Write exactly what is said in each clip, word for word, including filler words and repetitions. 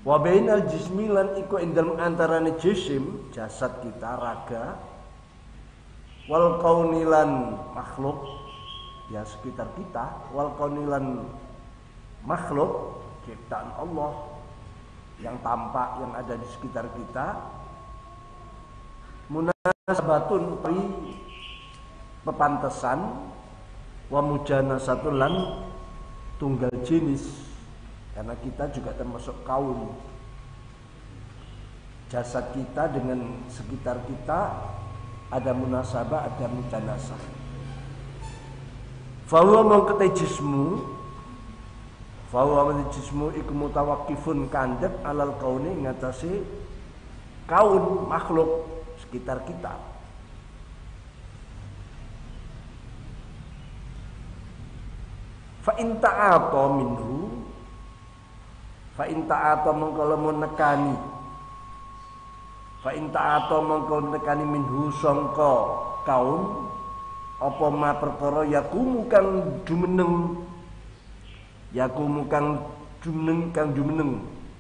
Wa bainal jismi lan iku ing dalem antarane jisim, jasad kita, raga, wal kauni lan makhluk ya sekitar kita, wal kauni lan makhluk ciptaan Allah yang tampak yang ada di sekitar kita, munasabatun pri pepantesan, wa mujanasatun lan tunggal jenis. Karena kita juga termasuk kaum. Jasad kita dengan sekitar kita ada munasabah, ada mujanasah. Fahuwa mengketai jismu, fahuwa mengketai jismu iku mutawakifun kandek alal kauni ngatasi kaun makhluk sekitar kita. Fa in ta'ata minhu, fa in ta'ata mongko lamun nekani, fa in ta'ata mongko nekani minhu sangka kaum apa ma perkara yakumu kang jumeneng, yakumu kang jumeneng kang jumeneng.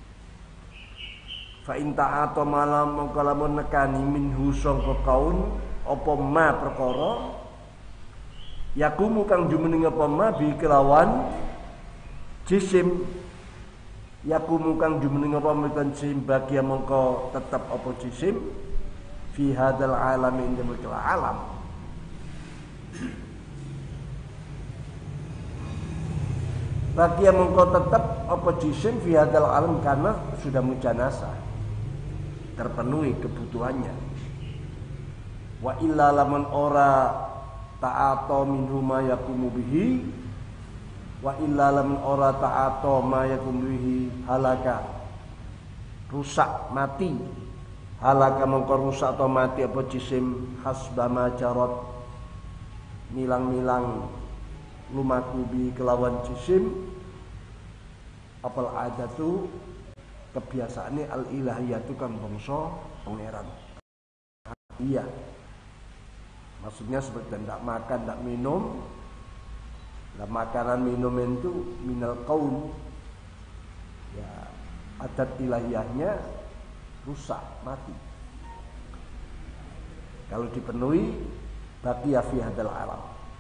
Fa in ta'ata malam mongko lamun nekani minhu sangka kaum apa ma perkara yakumu kang jumeneng apa ma bi kelawan jisim, yakumu kang jumeneng apa meken jisim bagia mongko tetap apa jisim fi hadzal alam ing dalem alam. Bagia mongko tetap apa jisim fi hadzal alam karena sudah mujanasah, terpenuhi kebutuhannya. Wa illa lamun ora ta'ata minhu ma yakumu bihi, wa illa lam ora ta'ata ma yakum bihi halaka, rusak mati, halaka mongko rusak atau mati apa jisim hasba ma jarat milang-milang lumaku bi kelawan jisim apal adatu kebiasaane al ilahiyatu kan bangsa pangeran. Iya, maksudnya seperti tidak makan, tidak minum. Lah makanan minum itu minal kaun, ya adat ilahiyahnya rusak mati. Kalau dipenuhi baqiya fi hadzal alam.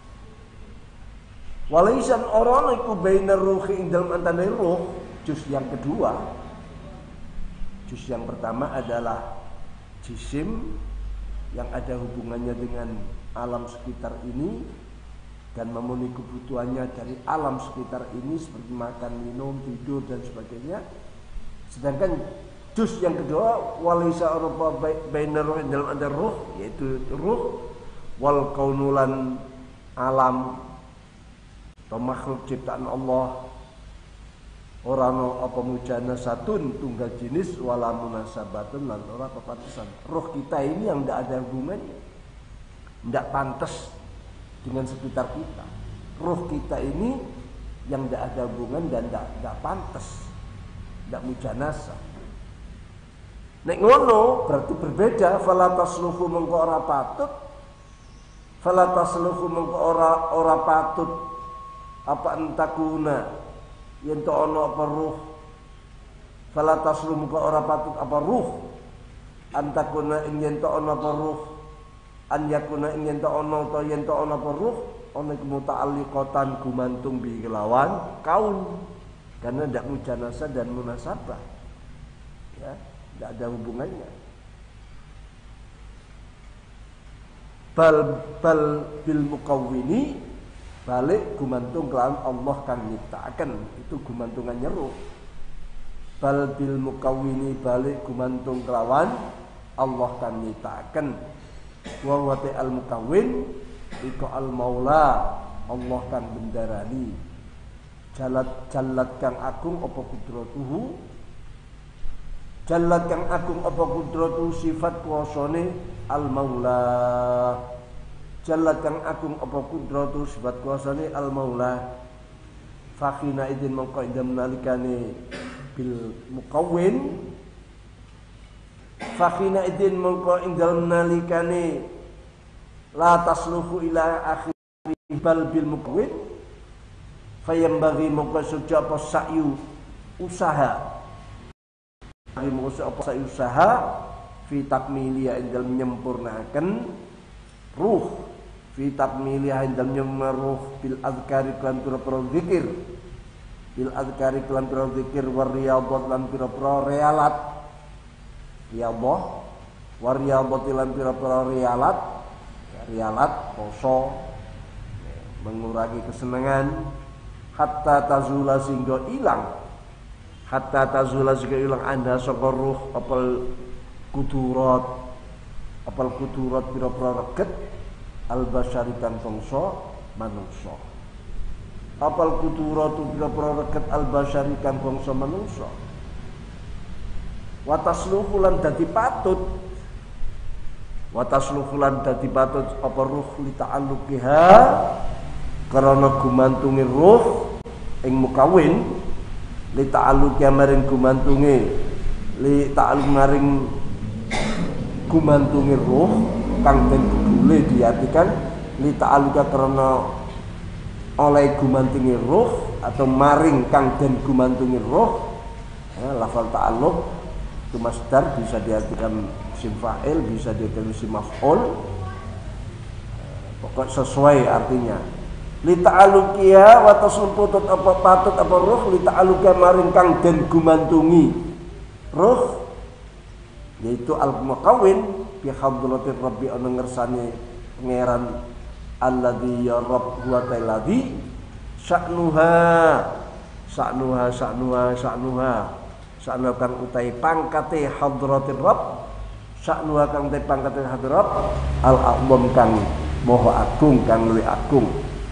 Walaisan orang iku bainar ruhi ing dalem antane ruh, juz yang kedua. Juz yang pertama adalah jisim yang ada hubungannya dengan alam sekitar ini dan memenuhi kebutuhannya dari alam sekitar ini seperti makan, minum, tidur dan sebagainya. Sedangkan juz yang kedua walaisa Eropa bainar ruh dalam ada ruh, yaitu ruh wal kaunulan alam atau makhluk ciptaan Allah, orano apa mujanasatun tunggal jenis wala munasabatun lan ora pepantesan. Roh kita ini yang tidak ada hubungannya, tidak pantas dengan sekitar kita. Roh kita ini yang tidak ada hubungan dan tidak, tidak pantas, tidak mujanasah. Nek ngono berarti berbeda. Fala tasluhu mengko ora patut, fala tasluhu mengko ora ora patut apa entakuna yen to ana apa ruh, fala tasluhu mengko ora patut apa ruh antakuna ing yen to ana apa ruh, an yakuna ing yen to ana to yen to ana apa ruh ana muta'alliqatan gumantung bi kelawan kaun, karena ndak mujanasah dan munasabah, ya tidak ada hubungannya. Bal bal bil mukawwini, balik gumantung kelawan Allah kang nyiptakaken, itu gumantungannya ruh. Bal bil mukawwini, balik gumantung kelawan Allah kang nyiptakaken. Wa wa al mukawwin iku al maula, Allah kang bendarani. Jalat jalat kang agung apa kudratuhu, jalat kang agung apa kudratu sifat kuasane al-maula, jalat kang agung apa kudratu sifat kuasane al-maula. Fakhina idin mongko indam nalikane bil mukawwin, fakhina idin mongko indam nalikane la tasluhu ila akhir bal bil mukawwin, fayambaghi mongko suja apa sa'yu usaha yambagi musa apa saya usaha fi takmiliya indal menyempurnakan ruh fi takmiliya indal menyempurnakan ruh bil azkari kelan pira-pira zikir bil azkari kelan pira zikir war riyadhat lan pira-pira rialat riyadhah war riyadhat lan pira-pira rialat rialat poso mengurangi kesenangan hatta tazula sehingga hilang hatta tazula sehingga hilang anda saka ruh apal kudurat apal kudurat pira-pira reget al basyari kang bangsa manungsa apal kudurat pira-pira reget al basyari kang bangsa manungsa wa tasluhu lan dadi patut wa tasluhu lan dadi patut apa ruh li ta'alluqiha karena gumantungi ruh ing mukawin li ta'alluqiha maring gumantungi li ta'alluq maring gumantungi ruh kang den boleh diartikan li ta'alluqa karena oleh gumantungi ruh atau maring kang den gumantungi ruh ya, lafal ta'alluq itu masdar bisa diartikan isim fa'il bisa diartikan isim maf'ul pokok sesuai artinya li ta'alluqiya wa taslumputut apa patut apa ruh li ta'alluqiya maring kang den gumantungi ruh yaitu al-muqawwin bi hadratir rabbi ana ngersane pangeran alladzi ya rabb huwa alladzi sya'nuha sya'nuha sya'nuha sya'nuha sya'nuha kang utai pangkate hadratir rabb sya'nuha kang utai pangkate hadrat al-a'zam kang maha agung kang luwih agung.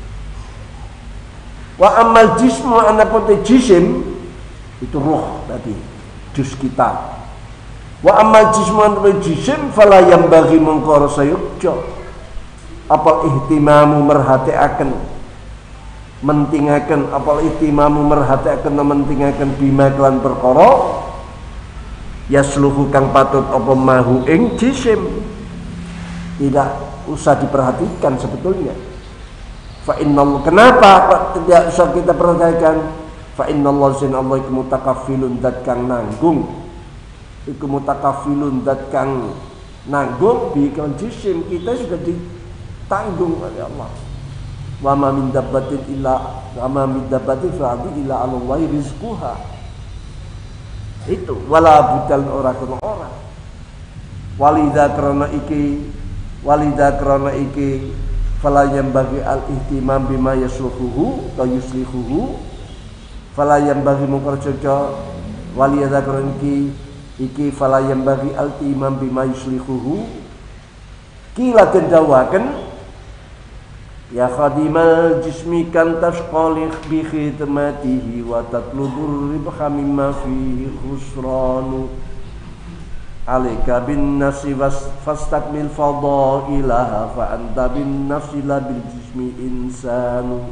Wa amal jismu anapun te jisim itu ruh tadi jus kita. Wa amal jismu anapun jisim fala yambaghi mengkara sayukja apal ihtimamu merhatiaken mentingaken apal ihtimamu merhatiaken mentingaken bima kelan perkara yasluhu kang patut apa mahu ing jisim tidak usah diperhatikan sebetulnya. Fa innallah kenapa tidak usah kita perhatikan? Fa innallah zin Allah iku mutakaffilun dat kang nanggung. Iku mutakaffilun dat kang nanggung bi kan jisim kita sudah ditanggung oleh Allah. Wa ma min dabbatin illa wa ma min dabbatin fa'di illa 'ala Allahi rizquha. Itu wala budal ora kono ora. Walidha krana iki walidha krana iki fala yambaghi al-ihtimam bima yasluhuhu wa yuslihuhu fala yambaghi mukarjaja waliyadha iki iki fala yambaghi al-ihtimam bima yuslihuhu kila dendawaken ya khadimal jismi kan tasqalih bi khidmatihi wa tatlubur ribha mimma fihi khusranu alaika bin nafsi fastakmil fadailaha fa anta bin nafsi la bil jismi insanu.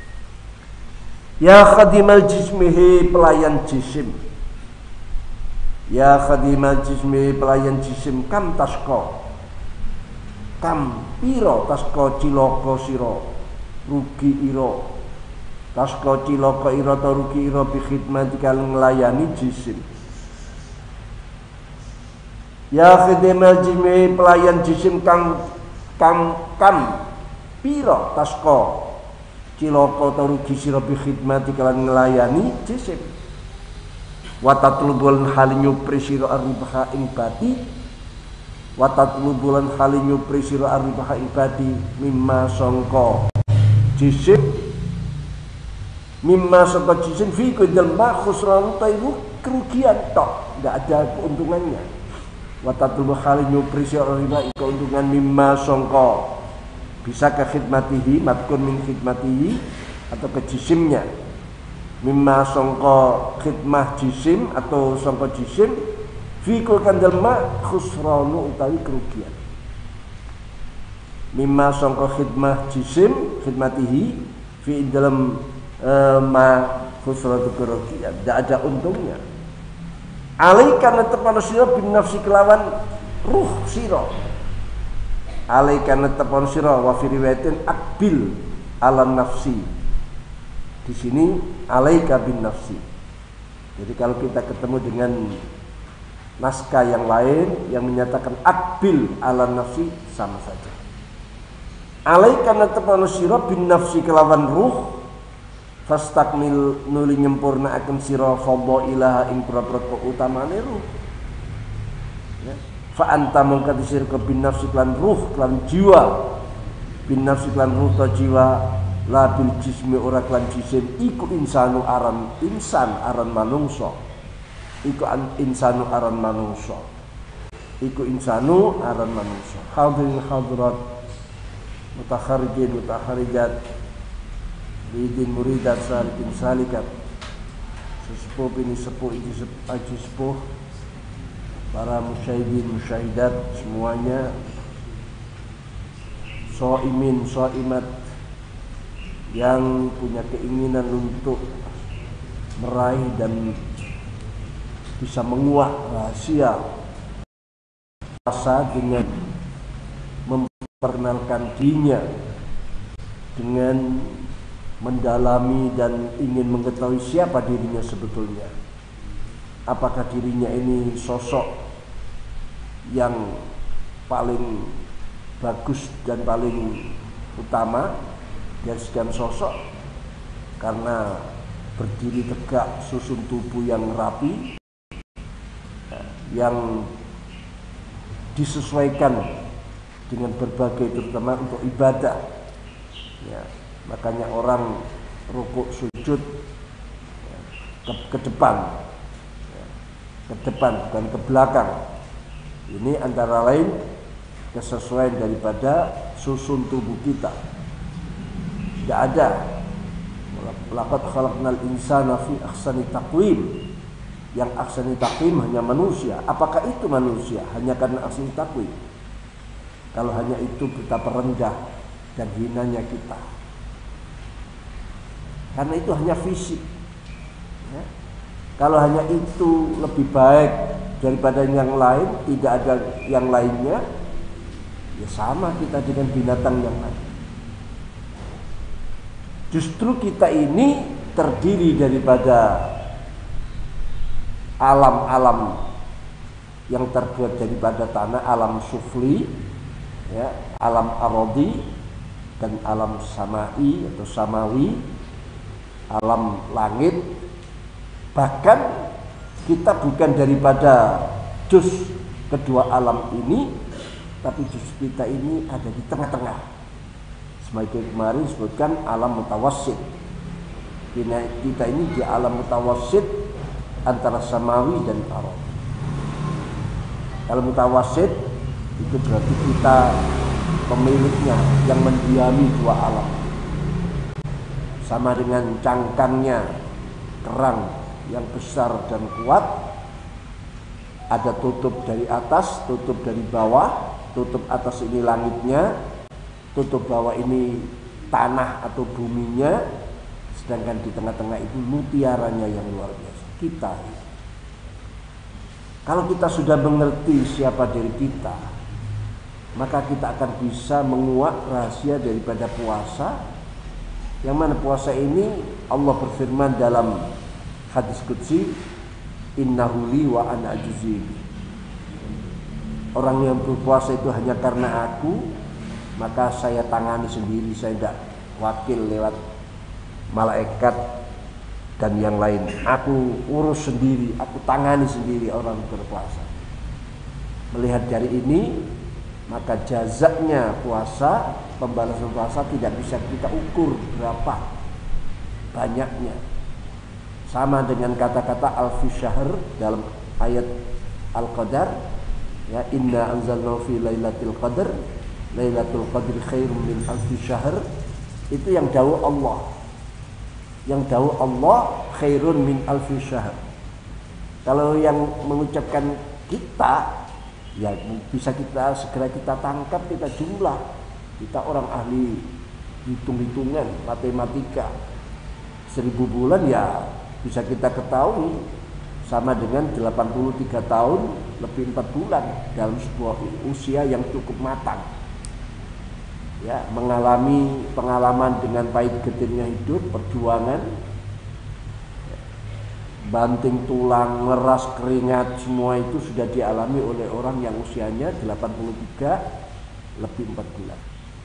Ya khadimal jismihi pelayan jisim, ya khadimal jismihi pelayan jisim kam tasko kam piro tasko ciloko siro rugi iro tasko ciloko iro atau rugi iro bi khidmati kal ngelayani jisim. Ya khidmal jismi pelayan jisim kang kang kam piro tasko ciloko atau rugi sira bi khidmati kalan ngelayani jisim wa tatlubul halinyu prisira arribaha ing bati wa tatlubul halinyu prisira arribaha ing bati mimma sangka jisim mimma sangka jisim fi kudal ma khusran taibu kerugian tok enggak ada keuntungannya. Watatul khali nyuprisi riba keuntungan mimma songko bisa ke khidmatihi matkun min khidmatihi atau ke jisimnya mimma songko khidmah jisim atau songko jisim fikul kandal ma khusranu utawi kerugian mimma songko khidmah jisim khidmatihi fi dalam uh, ma khusranu kerugian tidak ada untungnya. Alai karena tepan siro bin nafsi kelawan ruh siro. Alai karena tepan siro wa fi riwayatin akbil ala nafsi. Di sini alaika bin nafsi. Jadi kalau kita ketemu dengan naskah yang lain yang menyatakan akbil ala nafsi sama saja. Alaika natapanu sira bin nafsi kelawan ruh fastakmil nuli nyempurnaaken sira fadhailaha ing pira-pira kautamane ruh. Ya. Fa anta mangkat sira bin nafsi lan ruh lan jiwa. Bin nafsi lan ruh ta jiwa la bil jismi ora klan jisim iku insanu aran insan aran manungsa. Iku an insanu aran manungsa. Iku insanu aran manungsa. Hadirin hadirat mutakharijin mutakharijat bidin muridat salikin salikat sesepuh ini sepuh ini aji sepuh para musyahidin musyahidat semuanya, shaimin shaimat yang punya keinginan untuk meraih dan bisa menguak rahasia puasa dengan memperkenalkan dirinya, dengan mendalami dan ingin mengetahui siapa dirinya sebetulnya. Apakah dirinya ini sosok yang paling bagus dan paling utama dari sekian sosok karena berdiri tegak, susun tubuh yang rapi, yang disesuaikan dengan berbagai, terutama untuk ibadah. Ya, makanya orang rukuk sujud ya, ke, ke depan, ya, ke depan bukan ke belakang. Ini antara lain kesesuaian daripada susun tubuh kita. Tidak ada laqad khalaqnal insana fi ahsani taqwim. Yang ahsani taqwim hanya manusia. Apakah itu manusia? Hanya karena ahsani taqwim. Kalau hanya itu betapa rendah dan hinanya kita. Karena itu hanya fisik. Ya. Kalau hanya itu lebih baik daripada yang lain, tidak ada yang lainnya, ya sama kita dengan binatang yang lain. Justru kita ini terdiri daripada alam-alam yang terbuat daripada tanah, alam sufli, ya, alam arodi dan alam samai atau samawi, alam langit. Bahkan kita bukan daripada juz kedua alam ini, tapi juz kita ini ada di tengah-tengah. Semakin kemarin disebutkan alam mutawassit. Kita ini di alam mutawassit antara samawi dan arad. Kalau mutawassit itu berarti kita pemiliknya yang mendiami dua alam. Sama dengan cangkangnya kerang yang besar dan kuat, ada tutup dari atas, tutup dari bawah. Tutup atas ini langitnya, tutup bawah ini tanah atau buminya, sedangkan di tengah-tengah itu mutiaranya yang luar biasa, kita. Kalau kita sudah mengerti siapa diri kita, maka kita akan bisa menguak rahasia daripada puasa. Yang mana puasa ini Allah berfirman dalam hadis qudsi, innahu li wa ana ajzi. Orang yang berpuasa itu hanya karena aku, maka saya tangani sendiri, saya tidak wakil lewat malaikat dan yang lain. Aku urus sendiri, aku tangani sendiri orang berpuasa. Melihat dari ini, maka jazaknya puasa, pembalasan puasa tidak bisa kita ukur berapa banyaknya. Sama dengan kata-kata alfi syahr dalam ayat Al-Qadar, ya, inna anzalnahu fi lailatul qadr, lailatul qadri khairum min alfi syahr. Itu yang dawuh Allah. Yang dawuh Allah khairun min alfi syahr. Kalau yang mengucapkan kita, ya bisa kita segera kita tangkap, kita jumlah. Kita orang ahli hitung-hitungan, matematika. Seribu bulan ya bisa kita ketahui sama dengan delapan puluh tiga tahun lebih empat bulan dalam sebuah usia yang cukup matang. Ya, mengalami pengalaman dengan pahit getirnya hidup, perjuangan. banting tulang, ngeras keringat, semua itu sudah dialami oleh orang yang usianya delapan puluh tiga lebih empat bulan.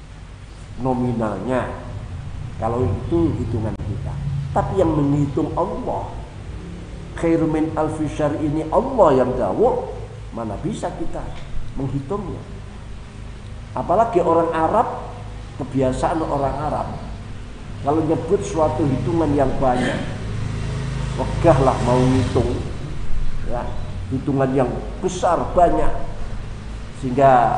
Nominalnya, kalau itu hitungan kita. Tapi yang menghitung Allah, khairu min alfi syahr ini Allah yang dawuh, mana bisa kita menghitungnya. Apalagi orang Arab, kebiasaan orang Arab kalau nyebut suatu hitungan yang banyak, wegahlah mau ngitung, ya, hitungan yang besar banyak, sehingga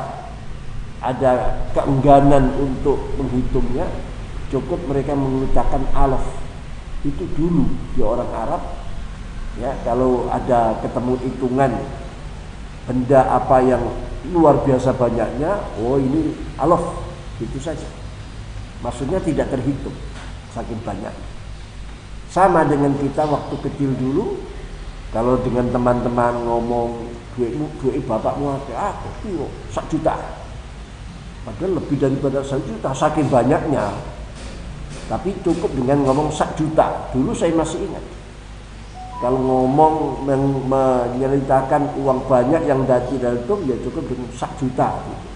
ada keengganan untuk menghitungnya. Cukup mereka mengucapkan alaf. Itu dulu di orang Arab, ya, kalau ada ketemu hitungan benda apa yang luar biasa banyaknya, oh ini alaf, itu saja. Maksudnya tidak terhitung, saking banyak. Sama dengan kita waktu kecil dulu, kalau dengan teman-teman ngomong duitmu, duit bapakmu ada, ah kopi sak juta, padahal lebih daripada sak juta, saking banyaknya. Tapi cukup dengan ngomong sak juta. Dulu saya masih ingat, kalau ngomong men- menyeritakan uang banyak yang dati dan itu, ya cukup dengan sak juta gitu.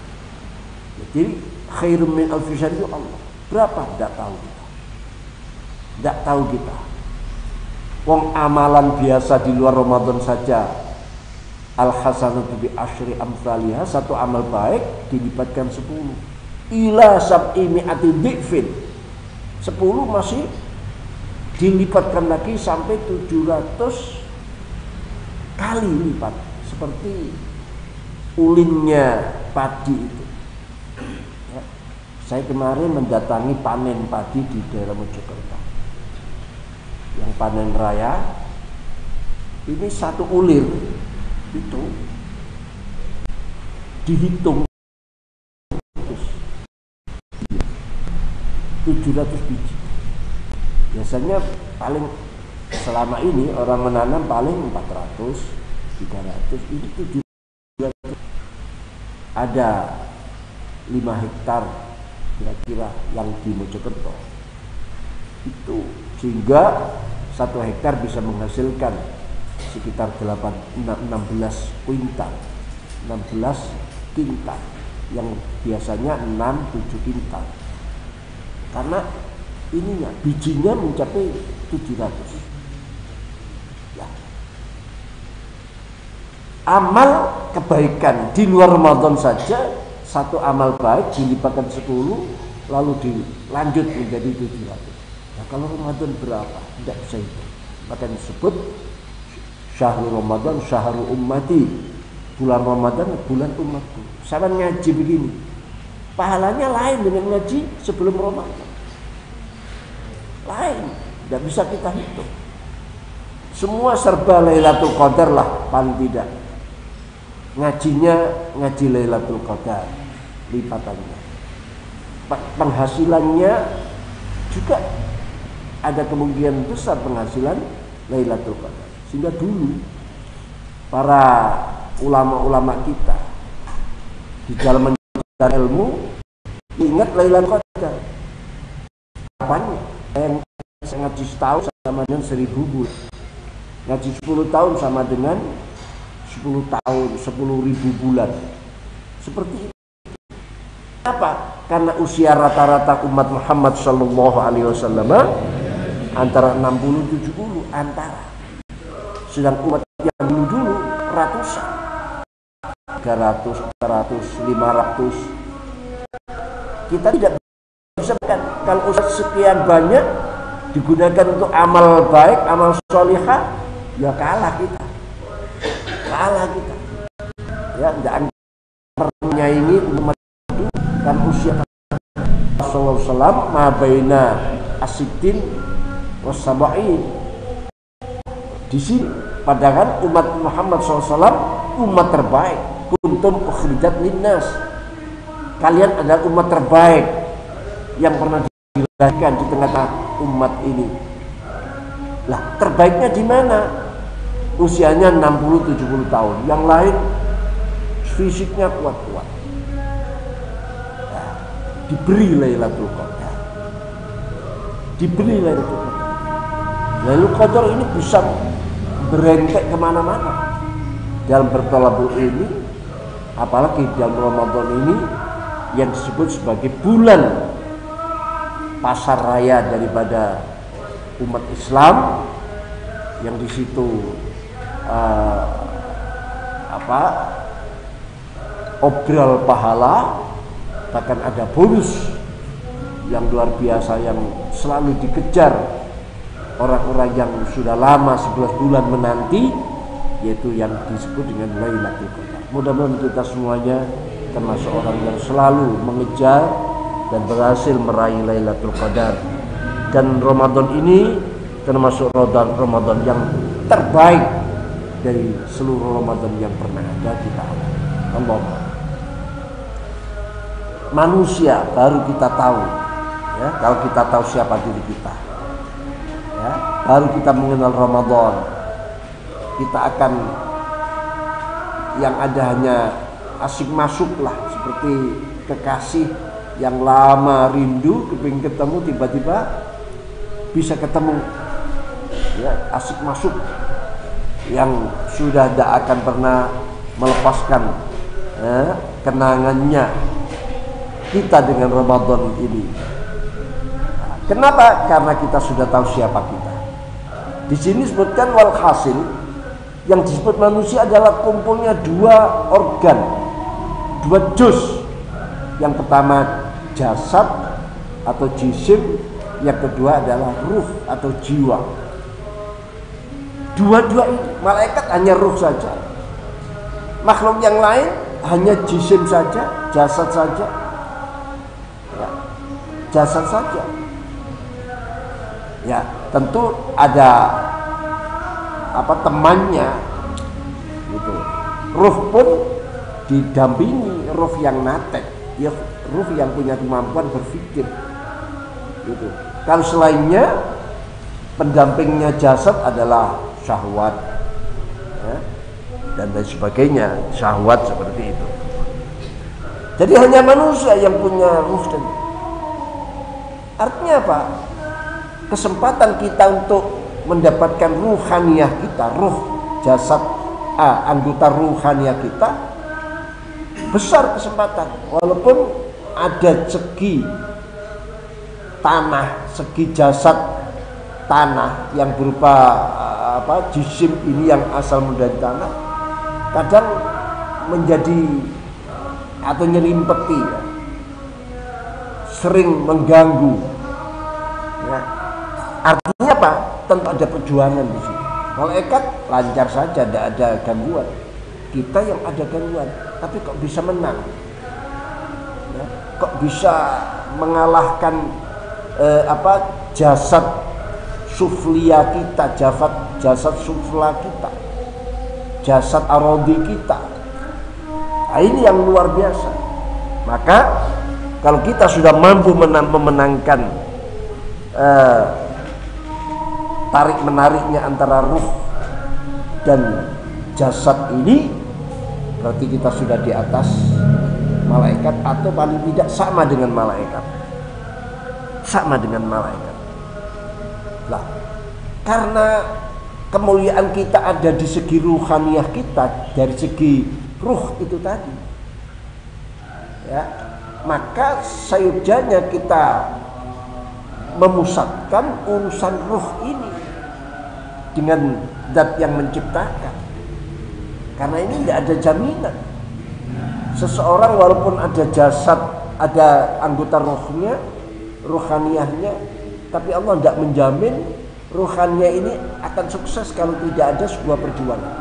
Jadi khairum min alfi syahr itu Allah. Berapa? Tidak tahu kita. Tidak tahu kita. Wong amalan biasa di luar Ramadan saja, al hasanatu bi asyri amsalihha, satu amal baik dilipatkan sepuluh. Ila sab'i mi'ati dhifin. sepuluh masih dilipatkan lagi sampai tujuh ratus kali lipat, seperti ulingnya padi itu. Ya. Saya kemarin mendatangi panen padi di daerah Mojokerto, yang panen raya. Ini satu ulir itu dihitung tujuh ratus biji. Biasanya paling selama ini orang menanam paling empat ratus, tiga ratus, ini tujuh ratus. Ada lima hektar kira-kira yang di Mojokerto itu, sehingga satu hektar bisa menghasilkan sekitar delapan, enam belas kuintal, enam belas kintal, yang biasanya enam tujuh kintal. Karena ininya bijinya mencapai tujuh ratus. Ya. Amal kebaikan di luar Ramadan saja, satu amal baik dilipatkan sepuluh, lalu dilanjut menjadi tujuh ratus. Nah, kalau Ramadan berapa? Tidak bisa itu. Maka disebut syahrul Ramadan, syahrul ummati. Bulan Ramadan, bulan umatku. Sama ngaji begini, pahalanya lain dengan ngaji sebelum Ramadan. Lain, tidak bisa kita hitung. Semua serba Lailatul Qadar lah, paling tidak. Ngajinya ngaji Lailatul Qadar, lipatannya. Penghasilannya juga ada kemungkinan besar penghasilan Lailatul Qadar. Sehingga dulu para ulama-ulama kita di dalam mencari ilmu ingat Lailatul Qadar. Apanya? Yang ngaji setahun sama dengan seribu bulan, ngaji sepuluh tahun sama dengan sepuluh tahun, sepuluh ribu bulan. Seperti itu. Apa? Karena usia rata-rata umat Muhammad Sallallahu Alaihi Wasallam antara enam puluh tujuh puluh antara. Sedang umat yang dulu-dulu ratusan, tiga ratus, empat ratus, lima ratus. Kita tidak bisa kan, kalau usaha sekian banyak digunakan untuk amal baik, amal sholihah, ya kalah kita, kalah kita. Ya, tidak menyaingi umat itu kan usia Rasulullah sallallahu alaihi wasallam ma baina asidin wasabain. Di sini padahal umat Muhammad sallallahu alaihi wasallam umat terbaik. Kuntum ukhrijat linnas. Kalian adalah umat terbaik yang pernah dilahirkan di tengah-tengah umat ini. Lah, terbaiknya di mana? Usianya enam puluh tujuh puluh tahun. Yang lain fisiknya kuat-kuat. Nah, diberi Lailatul Qadar. Diberi Lailatul Qadar. Lailatul Qadar ini bisa berentek kemana-mana dalam bertolabul ini, apalagi dalam Ramadan ini yang disebut sebagai bulan pasar raya daripada umat Islam, yang di situ uh, apa obral pahala, bahkan ada bonus yang luar biasa yang selalu dikejar orang-orang yang sudah lama sebelas bulan menanti, yaitu yang disebut dengan Lailatul Qadar. Mudah-mudahan kita semuanya termasuk orang yang selalu mengejar dan berhasil meraih Lailatul Qadar. Dan Ramadan ini termasuk Ramadan Ramadan yang terbaik dari seluruh Ramadan yang pernah ada kita. Allah. Manusia baru kita tahu, ya, kalau kita tahu siapa diri kita, ya, baru kita mengenal Ramadan, kita akan yang ada hanya asik masuklah, seperti kekasih yang lama rindu kepingin ketemu, tiba-tiba bisa ketemu, ya, asik masuk yang sudah tidak akan pernah melepaskan ya, kenangannya kita dengan Ramadan ini. Kenapa? Karena kita sudah tahu siapa kita. Di sini disebutkan wal hasil, yang disebut manusia adalah kumpulnya dua organ, dua juz. Yang pertama jasad atau jisim, yang kedua adalah ruh atau jiwa. Dua-dua ini, malaikat hanya ruh saja, makhluk yang lain hanya jisim saja, jasad saja, ya, jasad saja. Ya, tentu ada apa temannya, gitu. Ruh pun didampingi ruh yang natek, ya, ruh yang punya kemampuan berpikir, gitu. Kalau selainnya, pendampingnya jasad adalah syahwat, ya, dan lain sebagainya, syahwat seperti itu. Jadi hanya manusia yang punya ruh. Dan artinya apa? Kesempatan kita untuk mendapatkan ruhaniyah kita, ruh jasad, ah, anggota ruhaniyah kita besar kesempatan. Walaupun ada segi tanah, segi jasad tanah yang berupa apa jisim ini yang asal dari tanah, kadang menjadi atau nyerimpeti, ya, sering mengganggu, ya. Artinya apa? Tentu ada perjuangan di sini. Malaikat lancar saja, tidak ada gangguan. Kita yang ada gangguan, tapi kok bisa menang, ya, kok bisa mengalahkan eh, apa jasad suflia kita, jasad jasad sufla kita, jasad arodi kita. Nah, ini yang luar biasa. Maka kalau kita sudah mampu menang, memenangkan eh, tarik menariknya antara ruh dan jasad ini, berarti kita sudah di atas malaikat, atau paling tidak sama dengan malaikat, sama dengan malaikat. Lah, karena kemuliaan kita ada di segi ruhaniyah kita, dari segi ruh itu tadi, ya, maka sayujannya kita memusatkan urusan ruh ini dengan zat yang menciptakan. Karena ini tidak ada jaminan. Seseorang walaupun ada jasad, ada anggota rohnya, ruhaniyahnya, tapi Allah tidak menjamin ruhannya ini akan sukses kalau tidak ada sebuah perjuangan.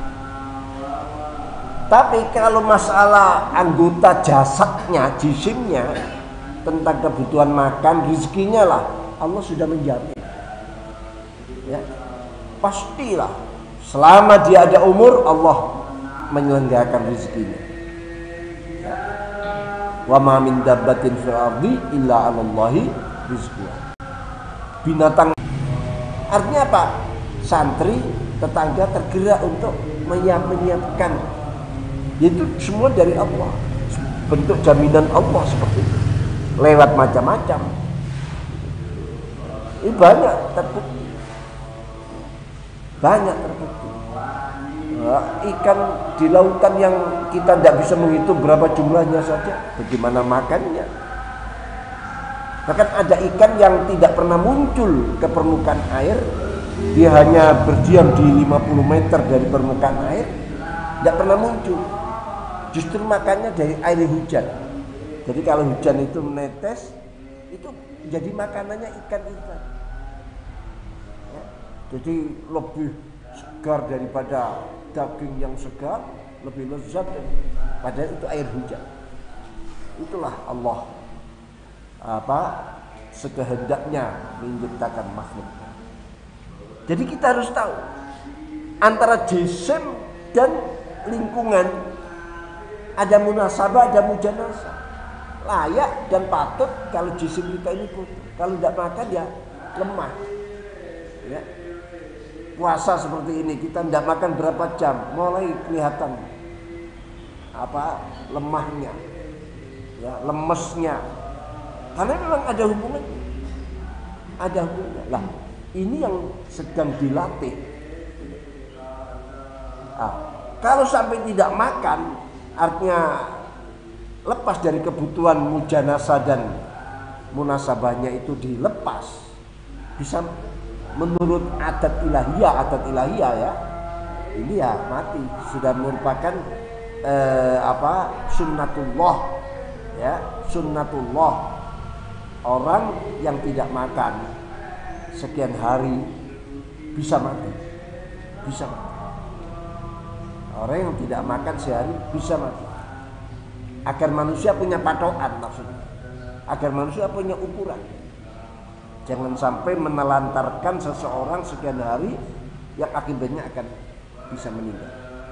Tapi kalau masalah anggota jasadnya, jisimnya, tentang kebutuhan makan, rezekinya lah, Allah sudah menjamin. Ya, pastilah selama dia ada umur, Allah menyelenggarakan rezekinya. Ya. Wa ma min dabbatin fil ardi illa 'alallahi rizquha. Binatang, artinya apa? Santri, tetangga tergerak untuk menyiapkan. Itu semua dari Allah. Bentuk jaminan Allah seperti itu. Lewat macam-macam. Ini banyak terbukti. Banyak terbukti. Nah, ikan di lautan yang kita tidak bisa menghitung berapa jumlahnya saja, bagaimana makannya. Bahkan ada ikan yang tidak pernah muncul ke permukaan air, dia hanya berdiam di lima puluh meter dari permukaan air, tidak pernah muncul. Justru makannya dari air hujan. Jadi kalau hujan itu menetes, itu jadi makanannya ikan-ikan. Ya, jadi lebih segar daripada daging yang segar, lebih lezat, padahal itu air hujan. Itulah Allah apa sekehendaknya menciptakan makhluk. Jadi kita harus tahu antara jisim dan lingkungan ada munasabah, ada mujanasah. Layak dan patut kalau jisim kita ini butuh. Kalau tidak makan ya lemah. Ya. Puasa seperti ini kita tidak makan berapa jam, mulai kelihatan apa lemahnya, ya, lemesnya. Karena memang ada hubungannya. Ada hubungannya. Lah, ini yang sedang dilatih. Ah, kalau sampai tidak makan, artinya lepas dari kebutuhan mujanasa dan munasabahnya itu dilepas, bisa menurut adat ilahiyah, adat ilahiyah ya, ini ya mati, sudah merupakan eh, apa sunnatullah, ya sunnatullah. Orang yang tidak makan sekian hari bisa mati, bisa mati. Orang yang tidak makan sehari bisa mati. Agar manusia punya patokan maksudnya, agar manusia punya ukuran. Jangan sampai menelantarkan seseorang sekian hari yang akibatnya akan bisa meninggal.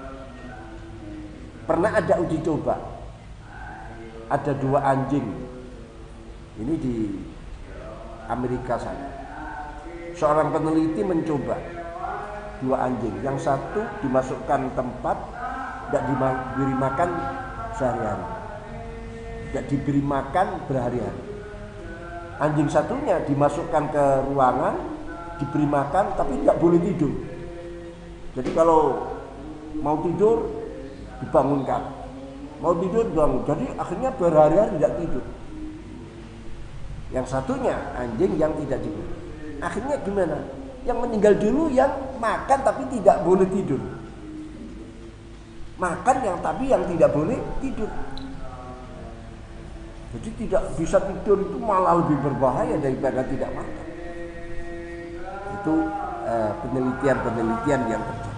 Pernah ada uji coba, ada dua anjing, ini di Amerika sana. Seorang peneliti mencoba dua anjing, yang satu dimasukkan tempat, tidak diberi makan sehari-hari, tidak diberi makan berhari-hari. Anjing satunya dimasukkan ke ruangan, diberi makan, tapi tidak boleh tidur. Jadi kalau mau tidur dibangunkan, mau tidur dibangun. Jadi akhirnya berhari-hari tidak tidur. Yang satunya anjing yang tidak tidur. Akhirnya gimana? Yang meninggal dulu yang makan tapi tidak boleh tidur. Makan yang tapi yang tidak boleh tidur. Jadi tidak bisa tidur itu malah lebih berbahaya daripada tidak makan. Itu eh, penelitian-penelitian yang terjadi.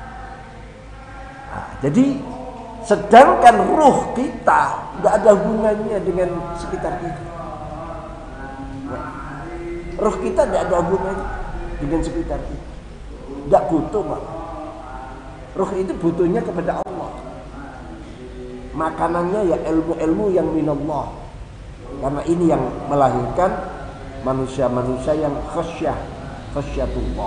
Nah, jadi sedangkan ruh kita tidak ada hubungannya dengan sekitar kita. Nah, ruh kita tidak ada hubungannya dengan sekitar kita. Tidak butuh, Pak. Ruh itu butuhnya kepada Allah. Makanannya ya ilmu-ilmu yang minallah. Karena ini yang melahirkan manusia-manusia yang khasyah, khasyatullah.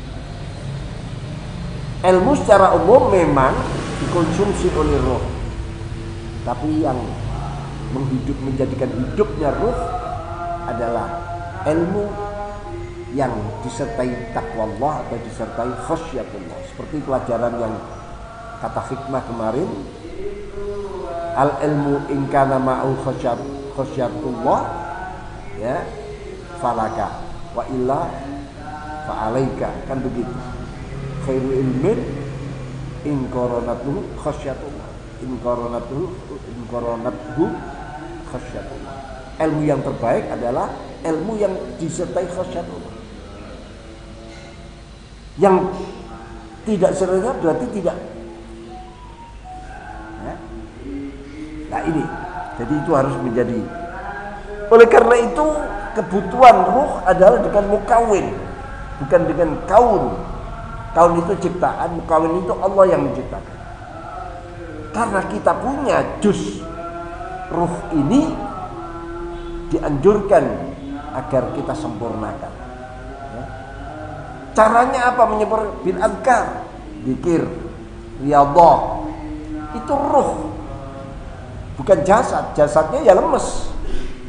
Ilmu secara umum memang dikonsumsi oleh ruh, tapi yang menghidup menjadikan hidupnya ruh adalah ilmu yang disertai taqwallah atau disertai khasyatullah. Seperti pelajaran yang kata hikmah kemarin, al ilmu in kana ma'u khasyat khasyatullah ya falaka wa illa fa'alaika, kan begitu. Khairu ilmin in koronatuhu khasyatullah, in koronatuhu in koronatuhu khasyatullah. Ilmu yang terbaik adalah ilmu yang disertai khasyatullah. Yang tidak serta berarti tidak ya? Nah ini, jadi itu harus menjadi. Oleh karena itu kebutuhan ruh adalah dengan mukawin, bukan dengan kaun. Kaun itu ciptaan, mukawin itu Allah yang menciptakan. Karena kita punya juz ruh ini, dianjurkan agar kita sempurnakan. Ya. Caranya apa menyempurnakan? Bil azkar, zikir, riyadhah. Itu ruh, bukan jasad. Jasadnya ya lemes.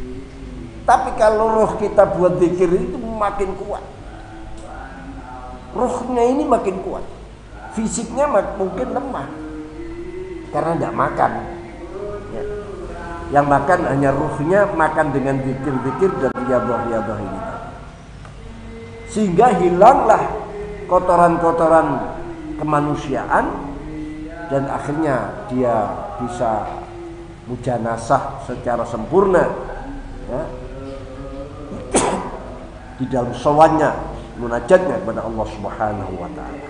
Tapi kalau ruh kita buat zikir itu makin kuat. ruhnya ini makin kuat. Fisiknya mungkin lemah karena tidak makan. Ya. Yang makan hanya ruhnya, makan dengan zikir-zikir dan riyadhah-riyadhah ini. Sehingga hilanglah kotoran-kotoran kemanusiaan dan akhirnya dia bisa mujanasah secara sempurna, ya, di dalam sowannya, munajatnya kepada Allah Subhanahu wa taala.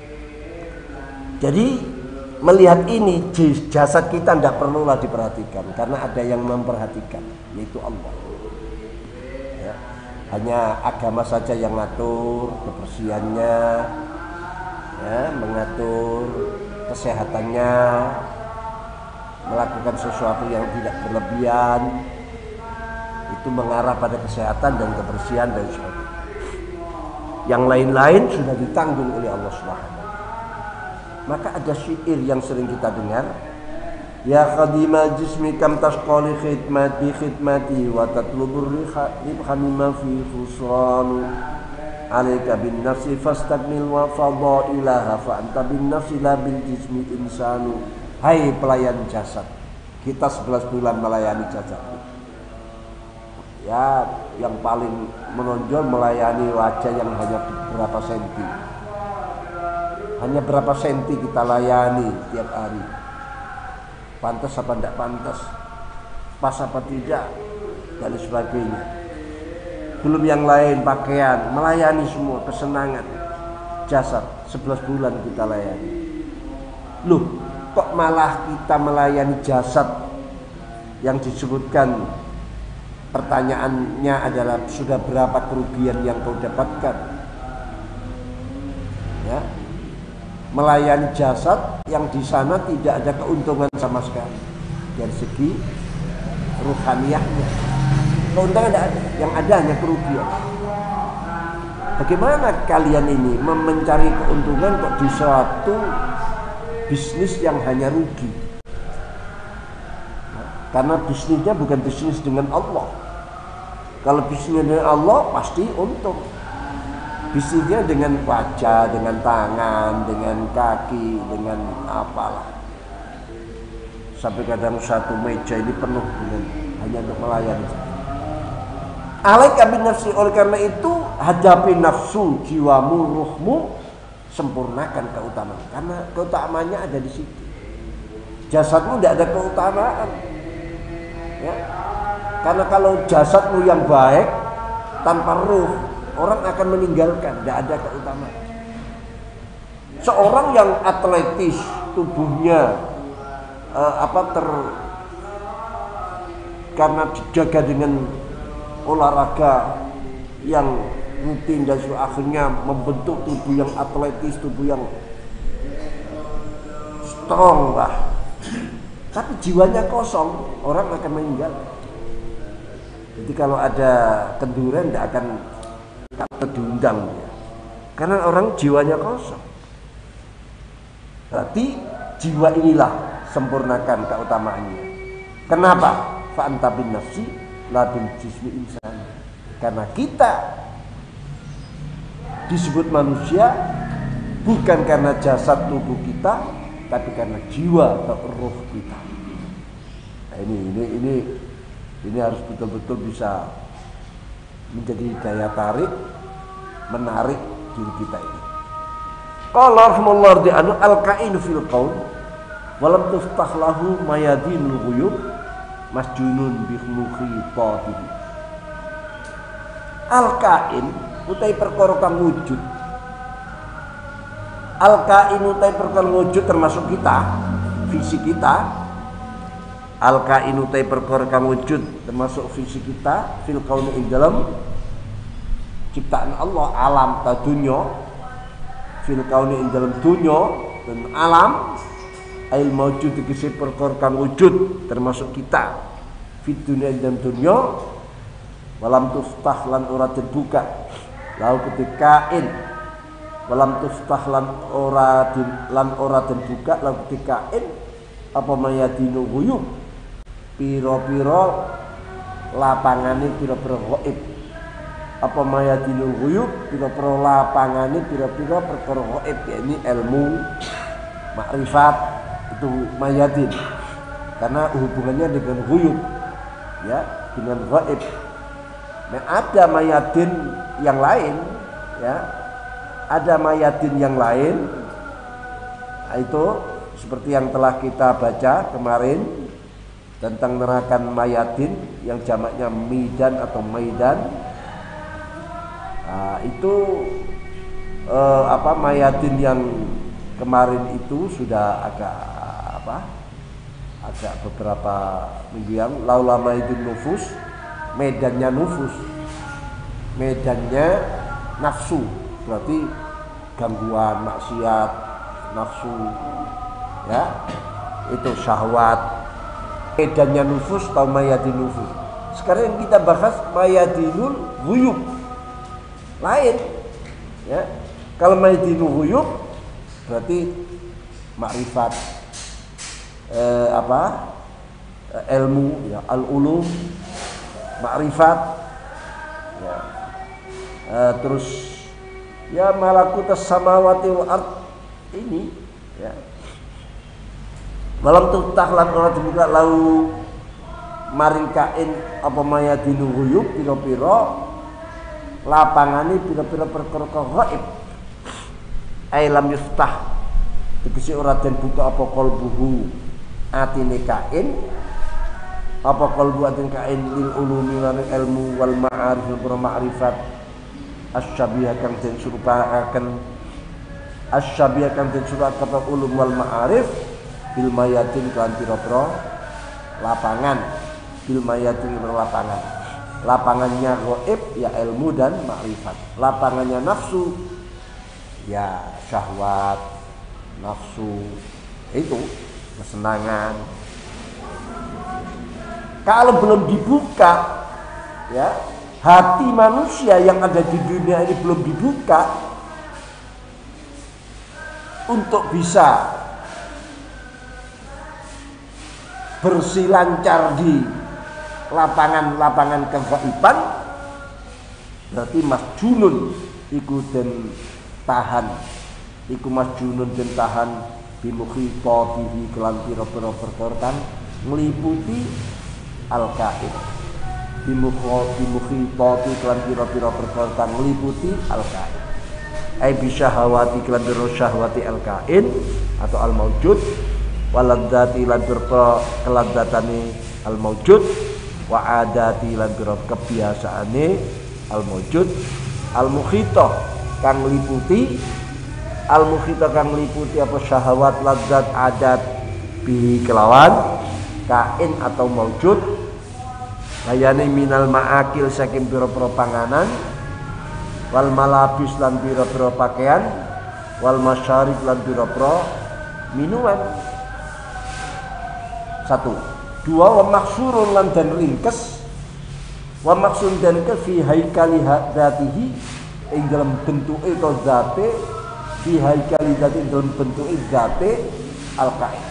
Jadi melihat ini, jasad kita tidak perlulah diperhatikan karena ada yang memperhatikan, yaitu Allah. Ya, hanya agama saja yang ngatur kebersihannya, ya, mengatur kesehatannya, melakukan sesuatu yang tidak berlebihan, itu mengarah pada kesehatan dan kebersihan dan sebagainya. Yang lain-lain sudah ditanggung oleh Allah Subhanahu. Maka ada syair yang sering kita dengar, ya khadimal jismi kam tasqali khidmati khidmati wa tatlubur ribha mimma fi khusran alaika bin nafsi fastakmil wa fadailaha fa anta bin nafsi la bil jismi insanu. Hai pelayan jasad, kita sebelas bulan melayani jasad. Ya, yang paling menonjol melayani wajah yang hanya berapa senti. Hanya berapa senti kita layani tiap hari. Pantas apa tidak pantas, pas apa tidak, dan sebagainya. Belum yang lain, pakaian, melayani semua, kesenangan. Jasad, sebelas bulan kita layani. Loh, kok malah kita melayani jasad yang disebutkan pertanyaannya adalah sudah berapa kerugian yang kau dapatkan? Ya. Melayani jasad yang di sana tidak ada keuntungan sama sekali dari segi ruhaniyahnya. Keuntungan tidak ada, yang ada hanya kerugian. Bagaimana kalian ini mencari keuntungan kok di suatu bisnis yang hanya rugi? Karena bisnisnya bukan bisnis dengan Allah. Kalau bisnisnya dengan Allah pasti untung. Bisnisnya dengan wajah, dengan tangan, dengan kaki, dengan apalah. Sampai kadang satu meja ini penuh dengan hanya untuk melayani. Alaika bin nafsi, oleh karena itu hadapi nafsu, jiwamu, ruhmu, sempurnakan keutamaan. Karena keutamaannya ada di situ. Jasadmu tidak ada keutamaan. Ya. Karena kalau jasadmu yang baik tanpa ruh, orang akan meninggalkan, tidak ada keutamaan. Seorang yang atletis, tubuhnya eh, apa ter karena dijaga dengan olahraga yang rutin dan akhirnya membentuk tubuh yang atletis, tubuh yang strong lah. Tapi jiwanya kosong, orang akan meninggalkan. Jadi kalau ada kenduran tidak akan tak diundang ya. Karena orang jiwanya kosong. Berarti jiwa inilah sempurnakan keutamaannya. Kenapa? Fa anta bin nafsi la bil jismi insan. Karena kita disebut manusia bukan karena jasad tubuh kita, tapi karena jiwa atau ruh kita. Nah, ini ini ini ini harus betul-betul bisa menjadi daya tarik, menarik diri kita ini. Qala rahimahullah anu al-kainu fil qaul walam tuftah lahu mayadinul ghuyub masjunun bi mukhitatihi. Al-kain utai perkara kang wujud. Al-kain utai perkara wujud termasuk kita, fisik kita. Al-kain utai perkara kang wujud termasuk fisik kita fil qauli ing dalam ciptaan Allah, alam ta dunya, fil qauli ing dalam dunya dan alam, ail maujud tegese perkara kang wujud termasuk kita fit dunya dan dunya, walam tuftah lan ora terbuka lau ketikain, walam tuftah lan ora lan ora terbuka lau ketikain apa mayadinu ghuyub, piro-piro lapangane piro-piro ghaib, apa mayadinul ghuyub pira-pira lapangane pira-pira perkara gaib yakni ilmu makrifat itu mayadin karena hubungannya dengan ghuyub ya dengan gaib. Nah, ada mayadin yang lain ya ada mayadin yang lain nah, itu seperti yang telah kita baca kemarin tentang neraka mayadin yang jamaknya midan atau maidan. Nah, itu eh, apa mayadin yang kemarin itu sudah agak apa agak beberapa minggu yang laula maidun nufus medannya nufus medannya nafsu berarti gangguan maksiat nafsu ya itu syahwat medannya nufus atau mayadin nufus. Sekarang yang kita bahas mayadinul ghuyub lain ya. Kalau mayadinul ghuyub berarti makrifat eh, apa ilmu ya al-ulum makrifat ya eh, terus ya malakutas samawati wal ard ini ya malam tutah lan ora dibuka lau maring kain apa mayadinu ghuyub pira-pira lapangane pira-pira perkara gaib ai lam yuftah tegese ora den buka apa qalbuhu atine kain apa qalbu atine kain lil ulumi lan ilmu wal ma'arif wal ma'rifat asyabiyah kang den surupaaken asyabiyah kang den surupaaken ulum wal ma'arif bil mayatin kan pira-pira lapangan bil mayatin berlapangan lapangannya gaib ya ilmu dan makrifat lapangannya nafsu ya syahwat nafsu itu kesenangan. Kalau belum dibuka ya hati manusia yang ada di dunia ini belum dibuka untuk bisa bersilancar di lapangan-lapangan kegaiban berarti masjunun iku den tahan iku masjunun den tahan bimukhitatihi kelan pira-pira perkara kang ngliputi al-qaid bimukhitati kelan pira-pira perkara kang ngliputi al-qaid ai bisyahawati kelan pira syahwati al-qaid atau al-maujud waladzati lan pira keladdatane al-maujud wa adati lan pira kebiasaane al-maujud al-mukhitah kang ngliputi al-mukhitah kang ngliputi apa syahwat ladzat adat bi kelawan kain atau maujud layane minal ma'akil saking pira-pira panganan wal malabis lan pira-pira pakaian wal masyarib lan pira-pira minuman. Satu, dua wa maksurun lan dan ringkes wa maksun dan ke fi haikali dzatihi ing dalam bentuke to zate fi haikali dzati dalam bentuke zate al-qaid.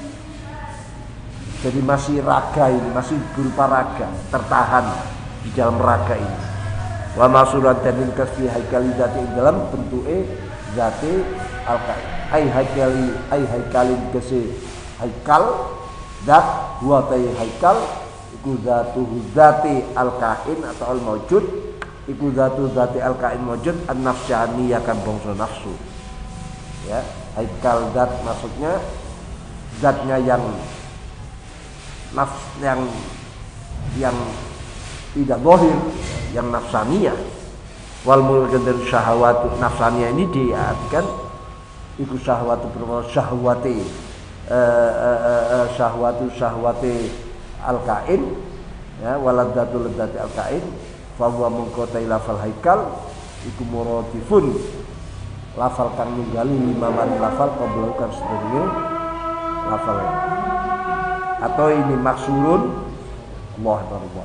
Jadi masih raga ini, masih berupa raga, tertahan di dalam raga ini. Wa maksuran dan ringkes fi haikali dzati ing dalam bentuke zate al-qaid. Ai haikali ai haikalin kese haikal dat huwa tay haikal iku zatu zati al-kain atau al-maujud iku zatu zati al-kain maujud an-nafsani akan bangsa nafsu ya haikal zat maksudnya zatnya yang nafs yang yang tidak zahir yang nafsaniyah wal mulkan dari syahwat nafsaniyah ini diartikan iku syahwatu bermakna syahwati Uh, uh, uh, uh, syahwatu syahwati al-kain ya waladzatu ladzati al-kain fa huwa mungkotai lafal haikal iku muratifun lafal kang ninggali lima mari lafal qabla kan sedurunge lafal atau ini maksurun Allah Akbar.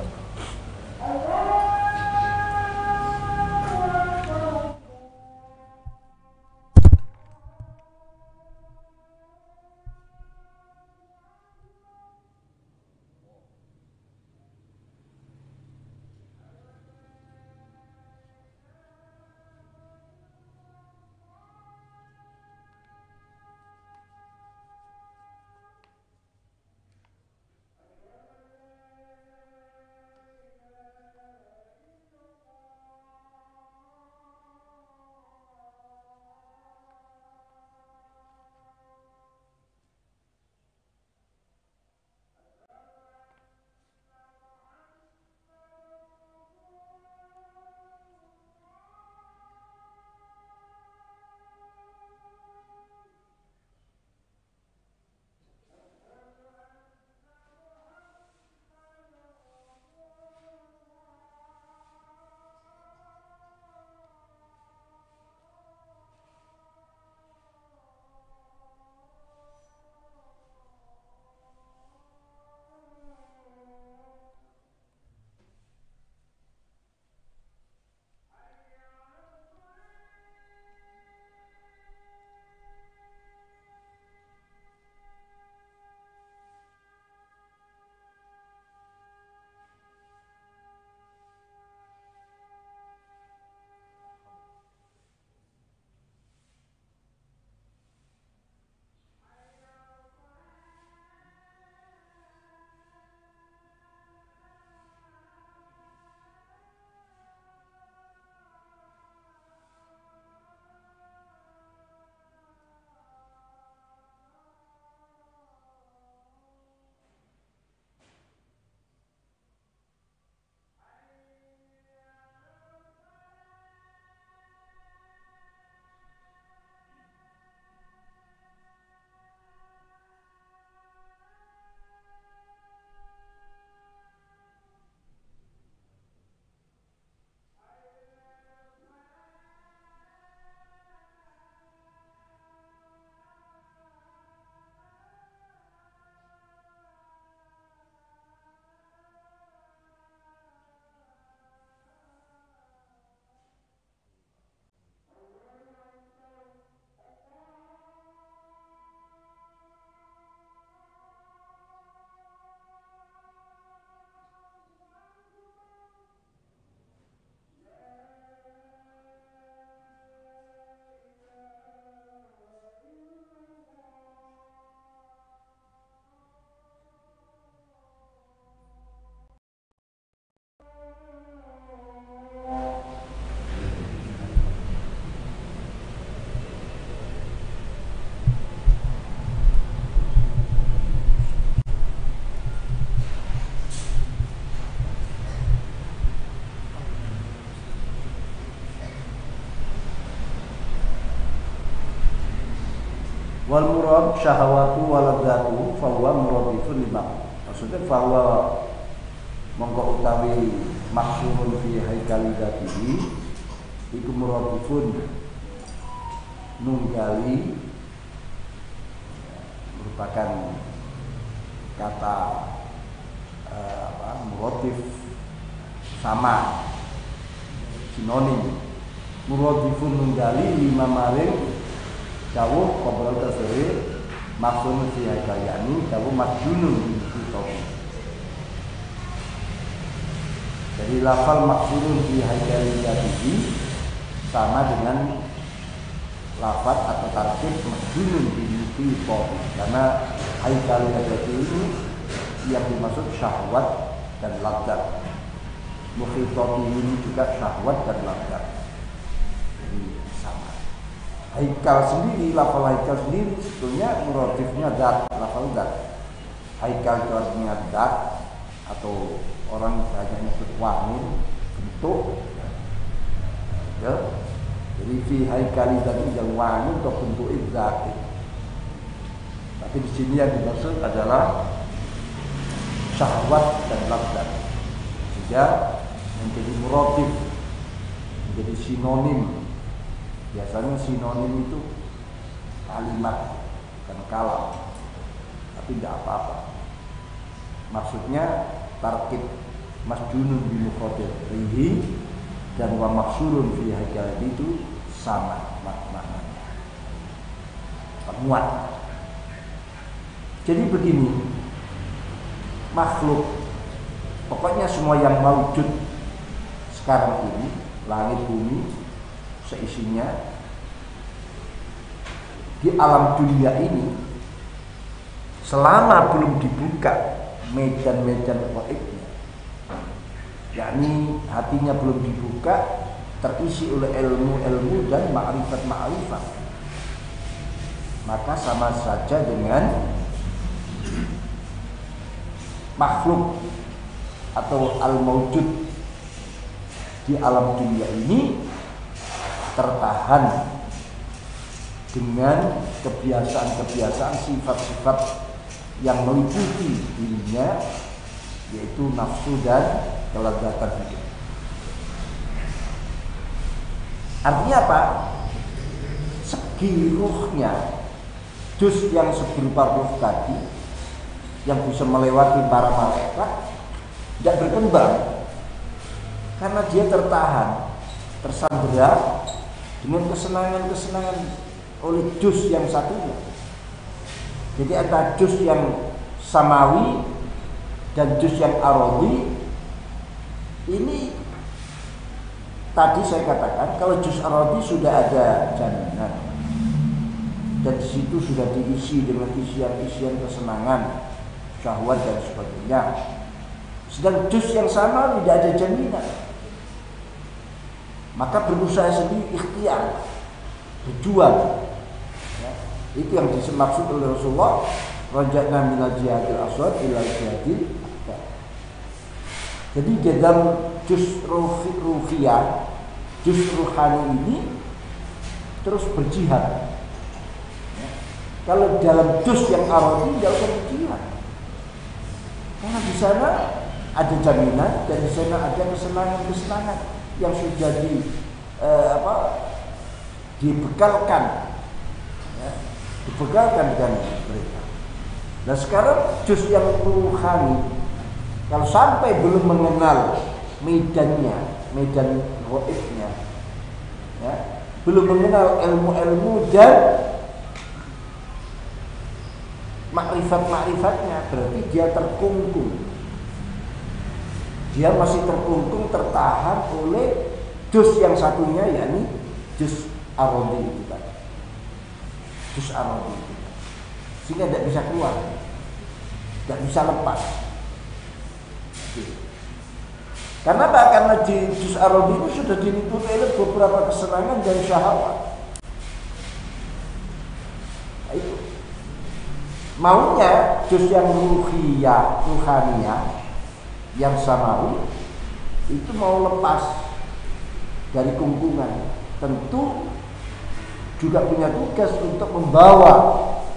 Wal murad syahawatu waladatu fahuwa muradifun lima. Maksudnya fahuwa mongko utawi maksurun fi haikali dzatihi iku muradifun nunggali merupakan kata eh, apa muradif sama sinonim. Muradifun nunggali lima maring dawuh qobrol tasawir maksud fi haikaliani dawuh masjunun itu. Jadi lafal maksudun fi haikali dzatihi sama dengan lafaz atau tarkib masjunun di topi, karena haikal dzati ini yang dimaksud syahwat dan ladzat. Mukhitati ini juga syahwat dan ladzat. Jadi sama. Haikal sendiri, lafal haikal sendiri sebetulnya muradifnya zat, lafal zat. Haikal itu artinya zat atau orang banyak nyebut wangi, bentuk. Ya. Jadi fi haikali dzati yang wangi untuk bentuk zat. Tapi di sini yang dimaksud adalah syahwat dan ladzat. Sehingga menjadi muradif, menjadi sinonim. Biasanya sinonim itu kalimat dan kalam, tapi tidak apa-apa. Maksudnya tarkib masjunun bi muqaddarihi dan wa maksurun fi haikal itu sama maknanya. Penguat. Jadi begini, makhluk, pokoknya semua yang mawujud sekarang ini, langit bumi seisinya, di alam dunia ini, selama belum dibuka medan-medan gaibnya, yakni hatinya belum dibuka, terisi oleh ilmu-ilmu dan ma'rifat-ma'rifat, maka sama saja dengan makhluk atau al-mawjud di alam dunia ini tertahan dengan kebiasaan-kebiasaan, sifat-sifat yang meliputi dirinya, yaitu nafsu dan kelezatan hidup. Artinya apa? Segi ruhnya, juz yang seberupa ruh tadi yang bisa melewati para malaikat tidak berkembang karena dia tertahan, tersandera dengan kesenangan-kesenangan oleh juz yang satunya. Jadi ada juz yang samawi dan juz yang aradhi. Ini tadi saya katakan kalau juz aradhi sudah ada jaminan dan di situ sudah diisi dengan isian-isian kesenangan, syahwat dan sebagainya. Sedang juz yang sama tidak ada jaminan, maka berusaha sendiri, ikhtiar, berjuang. Ya, itu yang dimaksud oleh Rasulullah, raja'na minal jihadil aswad ila jihadil akbar. Jadi dalam juz ruhiyah, juz ruhani ini terus berjihad. Ya, kalau dalam juz yang aradhi tidak usah berjihad, karena di sana ada jaminan dan di sana ada kesenangan-kesenangan yang sudah di eh, apa dibekalkan, ya, dibekalkan dengan mereka. Nah sekarang juz yang ruhani, kalau sampai belum mengenal medannya, medan gaibnya, ya, belum mengenal ilmu-ilmu dan makrifat-makrifat-nya, berarti dia terkungkung. Dia masih terkungkung, tertahan oleh juz yang satunya, yakni juz aradhi itu tadi. Juz aradhi itu. Sehingga tidak bisa keluar, tidak bisa lepas. Karena apa? Karena di juz aradhi itu sudah diliputi oleh beberapa kesenangan dan syahwat. Nah, itu. Maunya juz yang ruhiyah, ruhaniyah, yang samawi itu mau lepas dari kungkungan, tentu juga punya tugas untuk membawa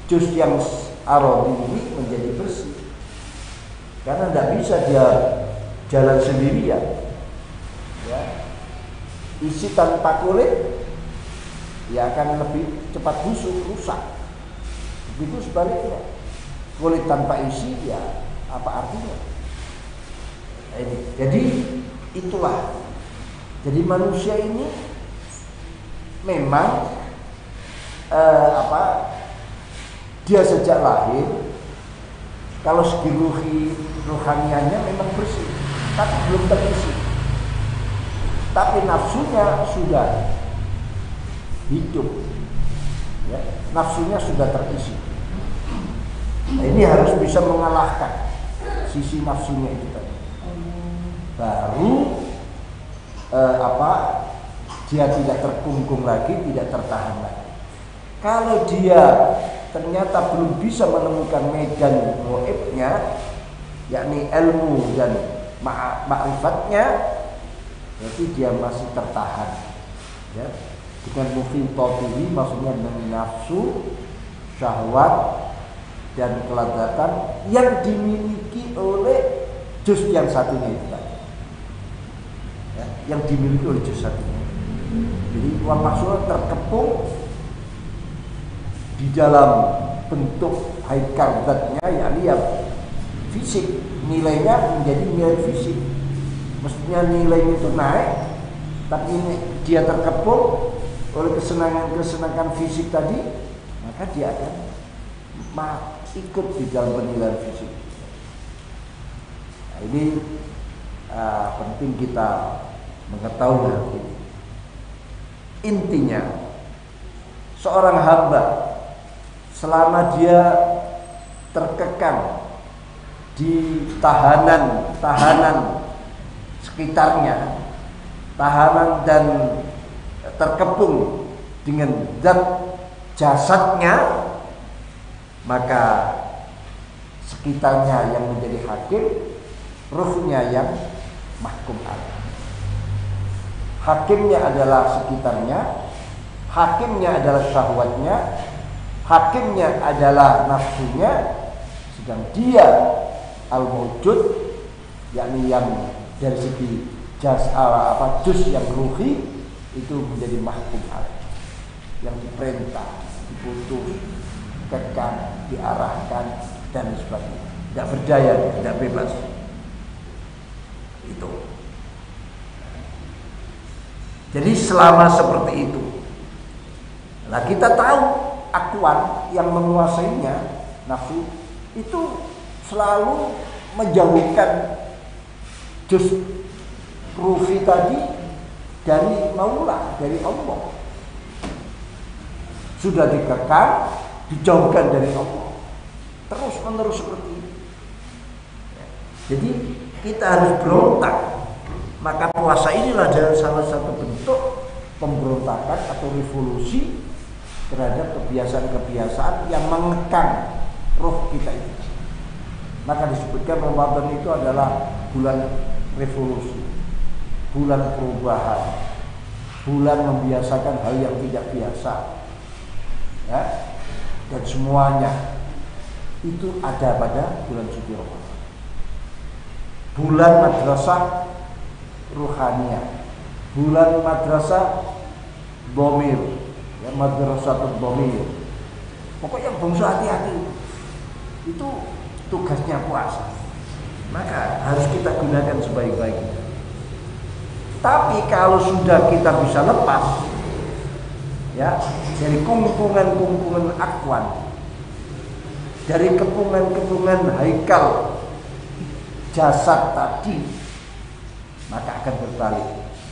juz yang arabi menjadi bersih. Karena tidak bisa dia jalan sendirian. Ya. Isi tanpa kulit ya akan lebih cepat busuk, rusak. Begitu sebaliknya. Kulit tanpa isi ya apa artinya? Nah, ini. Jadi itulah. Jadi manusia ini memang eh, apa? Dia sejak lahir kalau segi ruhi, ruhaniannya memang bersih, tapi belum terisi. Tapi nafsunya sudah hidup, ya, nafsunya sudah terisi. Nah, ini harus bisa mengalahkan sisi nafsunya itu tadi. Baru eh, apa? Dia tidak terkungkung lagi, tidak tertahan lagi. Kalau dia ternyata belum bisa menemukan medan goibnya, yakni ilmu dan ma'rifatnya, berarti dia masih tertahan, ya, dengan mukhintatihi, maksudnya dengan nafsu, syahwat dan keladzatan yang dimiliki oleh juz yang satunya itu tadi, ya, yang dimiliki oleh juz satunya. Jadi wal maksud terkepung di dalam bentuk haikal zatnya, yakni ya fisik, nilainya menjadi nilai fisik. Mestinya nilainya itu naik, tapi ini dia terkepung oleh kesenangan-kesenangan fisik tadi, maka dia akan ikut di dalam penilaian fisik. Nah, ini uh, penting kita mengetahui hal ini. Intinya, seorang hamba selama dia terkekang di tahanan-tahanan sekitarnya, tahanan dan terkepung dengan zat jasadnya, maka sekitarnya yang menjadi hakim, ruhnya yang mahkum alaih. Hakimnya adalah sekitarnya, hakimnya adalah syahwatnya, hakimnya adalah nafsunya, sedang dia al-mawjud, yakni yang dari segi jas apa juz yang ruhi itu menjadi mahkum alaih, yang diperintah, diputus, dikekang, diarahkan dan sebagainya. Tidak berdaya, tidak bebas. Itu. Jadi selama seperti itu, nah kita tahu akuan yang menguasainya, nafsu itu selalu menjauhkan juz ruhi tadi dari maula, dari Allah. Sudah dikekang, dijauhkan dari Allah, terus menerus seperti ini. Jadi kita harus berontak. Maka puasa inilah adalah salah satu bentuk pemberontakan atau revolusi terhadap kebiasaan-kebiasaan yang mengekang roh kita itu. Maka disebutkan Ramadan itu adalah bulan revolusi, bulan perubahan, bulan membiasakan hal yang tidak biasa, ya, dan semuanya itu ada pada bulan suci Ramadan. Bulan madrasah ruhaniyah, bulan madrasah dhamir, ya, madrasah dhamir. Pokoknya bangsa hati-hati, itu tugasnya puasa. Maka harus kita gunakan sebaik-baiknya. Tapi kalau sudah kita bisa lepas, ya, dari kungkungan-kungkungan akwan, dari kepungan-kepungan haikal jasad tadi, maka akan berbalik.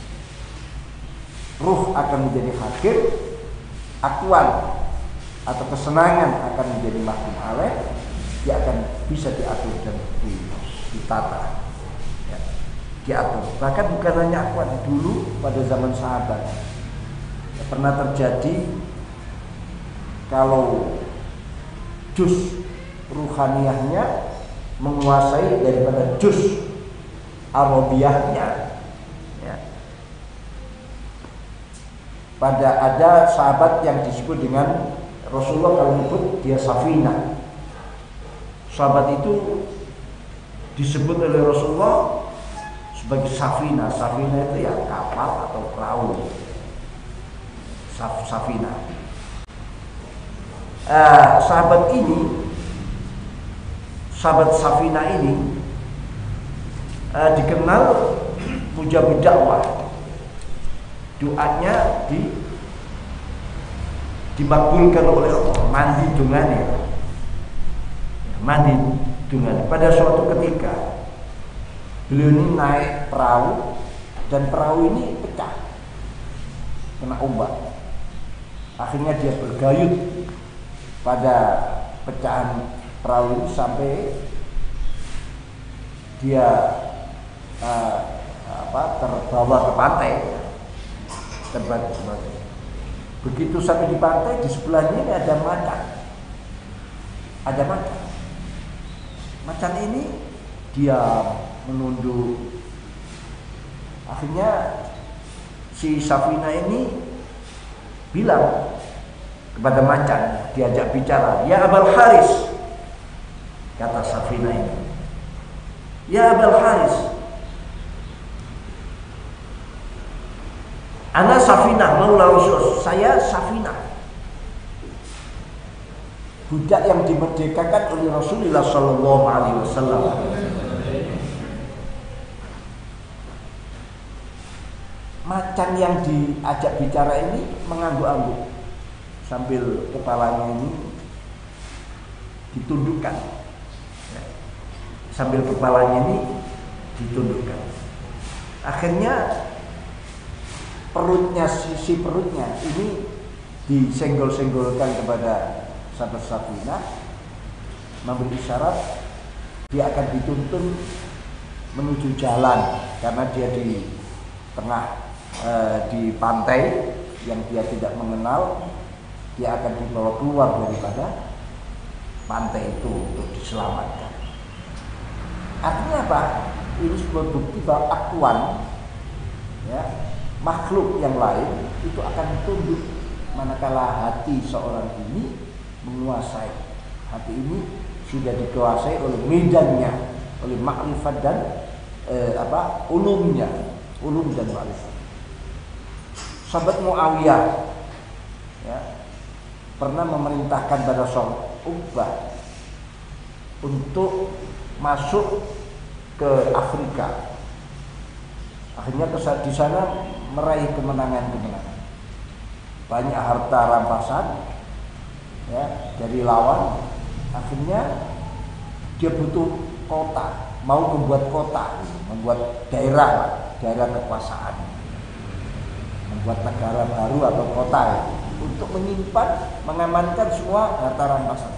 Ruh akan menjadi hakim, akwan atau kesenangan akan menjadi mahkum alaih. Dia akan bisa diatur dan ditata, ya, diatur. Bahkan bukan hanya akwan, dulu pada zaman sahabat ya, pernah terjadi kalau juz ruhaniyahnya menguasai daripada juz arabiyahnya, ya. Pada ada sahabat yang disebut dengan Rasulullah kalau menyebut dia Safina. Sahabat itu disebut oleh Rasulullah sebagai Safina. Safina itu ya kapal atau perahu. Saf, Safina. Uh, sahabat ini, sahabat Safina ini uh, dikenal mujabu dakwah. Doanya di dimakbulkan oleh Allah, mandi dungane. Mandi dungane. Pada suatu ketika beliau ini naik perahu dan perahu ini pecah, kena ombak. Akhirnya dia bergayut pada pecahan perahu ini sampai dia uh, apa terbawa ke pantai, terbawa ke pantai. Begitu sampai di pantai, di sebelahnya ini ada macan. Ada macan. Macan ini dia menunduk. Akhirnya si Safina ini bilang kepada macan, diajak bicara, "Ya Abul Haris," kata Safina ini. "Ya Abul Haris, ana Safina maula Rasul." Saya Safina, budak yang dimerdekakan oleh Rasulullah Sallallahu Alaihi Wasallam. Macan yang diajak bicara ini mengangguk-angguk sambil kepalanya ini ditundukkan, sambil kepalanya ini ditundukkan. Akhirnya perutnya, sisi perutnya ini disenggol-senggolkan kepada sahabat Safina, memberi isyarat dia akan dituntun menuju jalan karena dia di tengah e, di pantai yang dia tidak mengenal. Dia akan dibawa keluar daripada pantai itu untuk diselamatkan. Artinya apa? Ini sebuah bukti bahwa akuan, ya, makhluk yang lain itu akan tunduk manakala hati seorang ini menguasai. Hati ini sudah dikuasai oleh medannya, oleh makrifat dan eh, apa ulumnya, ulum dan makrifat. Sahabat Muawiyah, ya, pernah memerintahkan pada seorang Uqbah untuk masuk ke Afrika. Akhirnya di sana meraih kemenangan-kemenangan, banyak harta rampasan, ya, dari lawan. Akhirnya dia butuh kota, mau membuat kota, membuat daerah, daerah kekuasaan, membuat negara baru atau kota, ya, untuk menyimpan, mengamankan semua harta rampasan.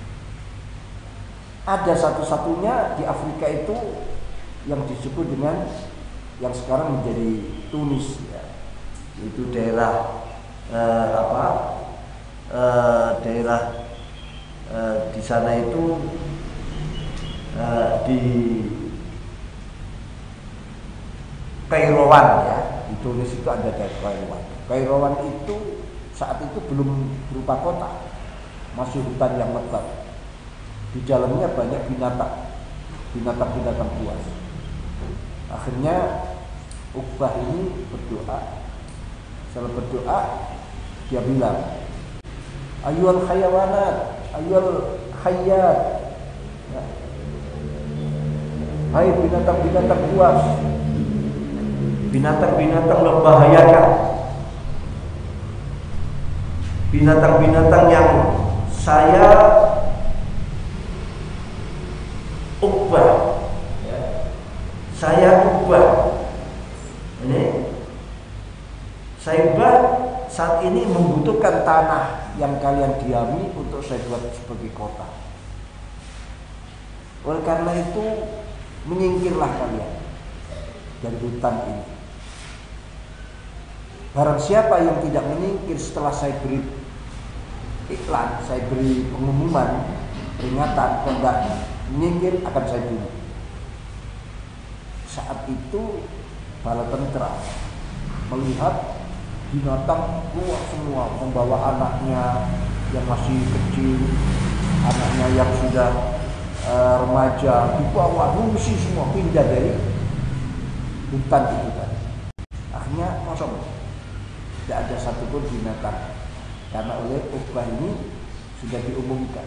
Ada satu-satunya di Afrika itu yang disebut dengan yang sekarang menjadi Tunis, ya, yaitu daerah eh, apa eh, daerah eh, di sana itu eh, di Kairouan, ya, di Tunis itu ada daerah Kairouan. Kairouan itu saat itu belum berupa kota, masih hutan yang lebat. Di dalamnya banyak binatang, binatang-binatang buas. Akhirnya Uqbah ini berdoa. Setelah berdoa, dia bilang, "Ayyuhal hayawanat, ayyuhal hayyat, ya, hai binatang-binatang buas, binatang-binatang membahayakan, binatang-binatang yang saya Uqbah, ya, saya Uqbah ini, saya Uqbah saat ini membutuhkan tanah yang kalian diami untuk saya buat sebagai kota. Oleh karena itu menyingkirlah kalian dari hutan ini. Barang siapa yang tidak menyingkir setelah saya beri iklan, saya beri pengumuman, peringatan, tidak menyingkir akan saya bunuh." Saat itu bala tentara melihat binatang keluar semua, membawa anaknya, yang masih kecil, anaknya yang sudah uh, remaja dibawa mengungsi semua, pindah dari hutan itu tadi. Akhirnya kosong, tidak ada satupun binatang karena oleh Uqbah ini sudah diumumkan.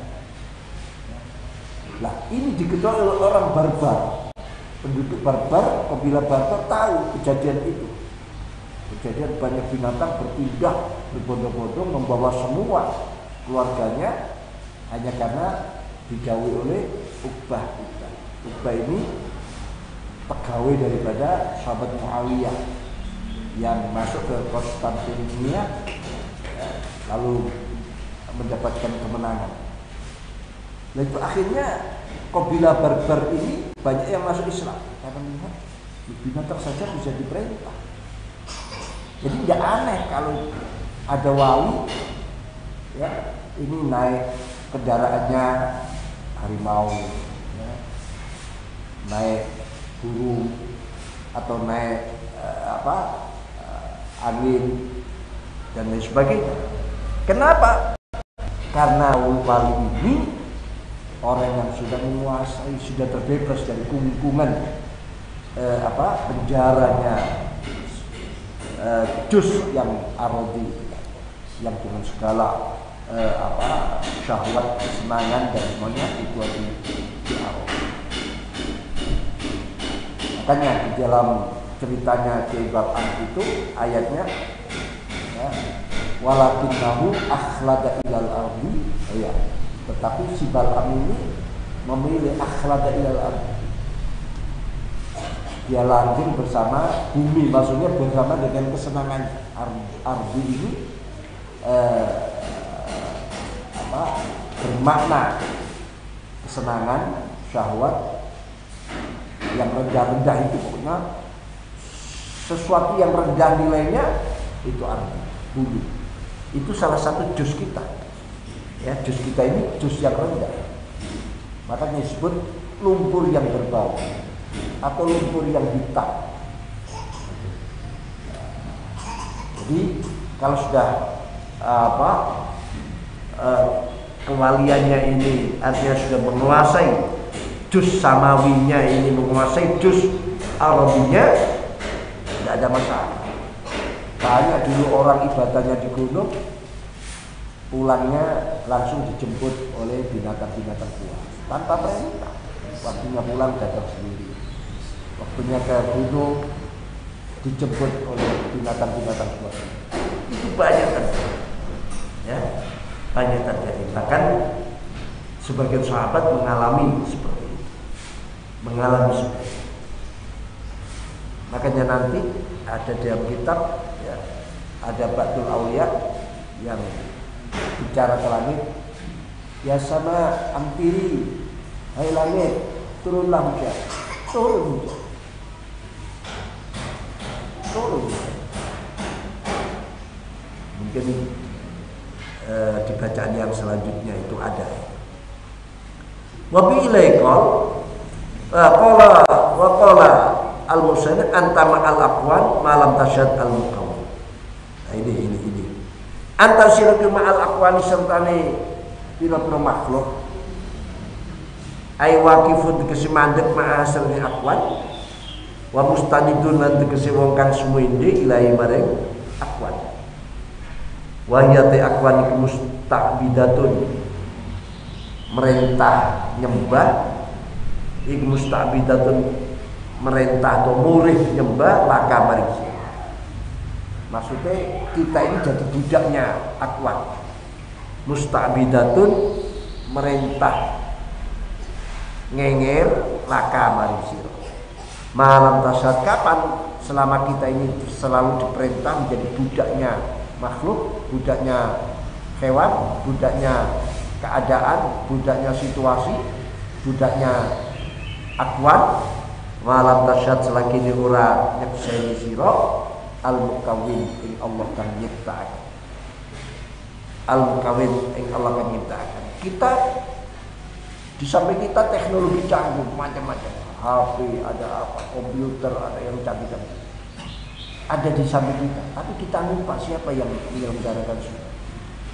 Lah ini diketahui oleh orang barbar, penduduk barbar, kabilah barbar tahu kejadian itu. Kejadian banyak binatang berpindah berbondong-bondong membawa semua keluarganya hanya karena dijauhi oleh Uqbah. Uqbah ini pegawai daripada sahabat Muawiyah yang masuk ke Konstantinia lalu mendapatkan kemenangan. Nah itu akhirnya kabilah barbar ini banyak yang masuk Islam karena melihat binatang saja bisa diperintah. Jadi tidak aneh kalau ada wali ya ini naik kendaraannya harimau, ya, naik burung atau naik eh, apa eh, angin dan lain sebagainya. Kenapa? Karena wali ini orang yang sudah menguasai, sudah terbebas dari kungkungan eh, apa penjaranya eh, juz yang arodi, yang dengan segala eh, apa syahwat, kesenangan dan semuanya itu ada di arodi. Makanya di dalam ceritanya Kiai Bal'am itu ayatnya ya, walakinnahu akhlada ilal ardi, ya, tetapi si Bal'am ini memilih akhlada ilal ardi, dia lanjut bersama bumi, maksudnya bersama dengan kesenangan. Ardi ini eh, apa bermakna kesenangan, syahwat yang rendah-rendah itu, pokoknya sesuatu yang rendah nilainya itu ardi, bumi. Itu salah satu juz kita. Ya, juz kita ini juz yang rendah. Makanya disebut lumpur yang berbau atau lumpur yang hitam. Jadi kalau sudah apa eh, kewaliannya ini artinya sudah menguasai juz samawinya, ini menguasai juz arabinya, tidak ada masalah. Banyak dulu orang ibadahnya di gunung, pulangnya langsung dijemput oleh binatang-binatang buas tanpa perintah. Waktunya pulang datang sendiri. Waktunya ke gunung dijemput oleh binatang-binatang buas. Itu banyak terjadi. Ya, banyak terjadi. Bahkan sebagian sahabat mengalami seperti itu. Mengalami seperti itu. Makanya nanti ada dalam kitab ya, ada Ba'dul Aulia yang bicara ke langit, ya sama ampiri, hai langit, turunlah hujan, turun hujan, turun hujan. Mungkin eh, di bacaan yang selanjutnya itu ada. Wabi ilaikal, qala wa qala al-musanid antama al-aqwan malam tasyad al-muqawwim. Nah, ini ini ini. Anta siratu ma'al aqwani sertane pira-pira makhluk. Ai waqifun tegese mandek ma'a asrul aqwan. Wa mustanidun lan tegese wong kang sumuinde ilahi maring aqwan. Wa yati aqwan iku musta'bidatun, merintah nyembah, iku musta'bidatun merintah atau murid nyembah laka marisi. Maksudnya kita ini jadi budaknya aqwan. Musta'bidatun merintah ngenger laka marisi. Malam tasad, kapan selama kita ini selalu diperintah menjadi budaknya makhluk, budaknya hewan, budaknya keadaan, budaknya situasi, budaknya aqwan. Malam tasyad selagi ini ora nyekseni sira al-mukawwin ing Allah kang nyiptakaken. Al-mukawwin ing Allah kang nyiptakaken. Kita di samping kita teknologi canggih macam-macam, H P, ada apa, komputer, ada yang canggih-canggih. Ada di samping kita, tapi kita lupa siapa yang menyelenggarakan semua.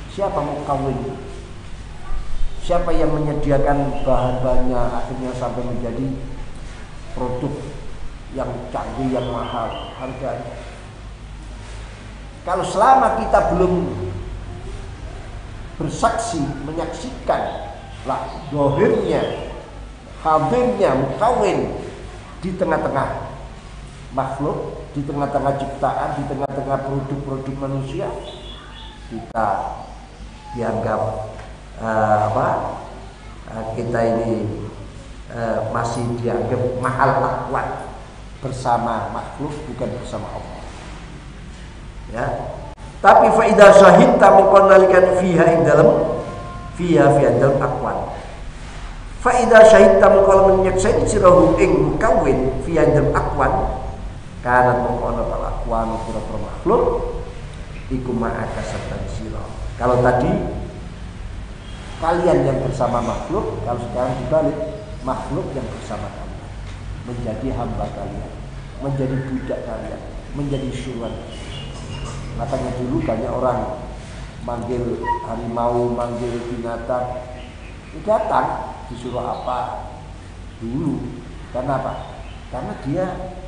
Siapa mukawwin? Siapa yang menyediakan bahan-bahannya akhirnya sampai menjadi produk yang canggih, yang mahal harganya? Kalau selama kita belum bersaksi, menyaksikan lah dohirnya, hadirnya mukawwin di tengah-tengah makhluk, di tengah-tengah ciptaan, di tengah-tengah produk-produk manusia, kita dianggap uh, apa? Uh, kita ini uh, masih dianggap mahal akwat bersama makhluk, bukan bersama Allah. Ya. Tapi fa idza syahidta muqannalikan fiha ing dalam fiha fiha dalam akwan. Fa idza syahidta muqall menyaksai sirahu ing mukawwin fiha dalam akwan, kana muqanna al akwan pira-pira makhluk iku ma'aka serta sira. Kalau tadi kalian yang bersama makhluk, kalau sekarang dibalik, makhluk yang bersama kalian, menjadi hamba kalian, menjadi budak kalian, menjadi syuran. Makanya dulu banyak orang manggil harimau, manggil binatang, datang disuruh apa dulu. Karena apa? Karena dia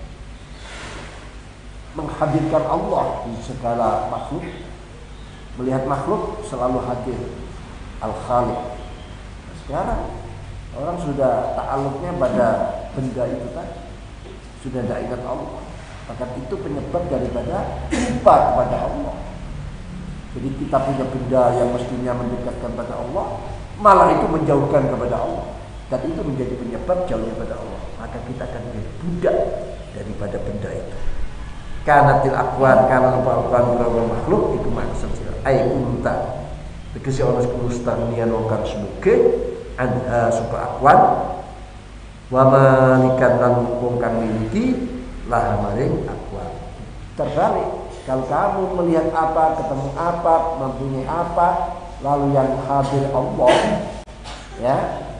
menghadirkan Allah di segala makhluk, melihat makhluk selalu hadir Al-Khaliq. Sekarang orang sudah ta'alluqnya pada benda itu tadi, sudah tidak ingat Allah. Maka itu penyebab daripada lupa kepada Allah. Jadi kita punya benda yang mestinya mendekatkan kepada Allah, malah itu menjauhkan kepada Allah, dan itu menjadi penyebab jauhnya kepada Allah. Maka kita akan menjadi budak daripada benda itu. Kanatil akwan, kana akwan berapa makhluk itu maksud sira. Ai unta. Tegese ana kustanian wong kang semuge anha suka akwan wa malikan lan wong kang miliki lah maring akwan. Terbalik, kalau kamu melihat apa, ketemu apa, mempunyai apa, lalu yang hadir Allah, ya,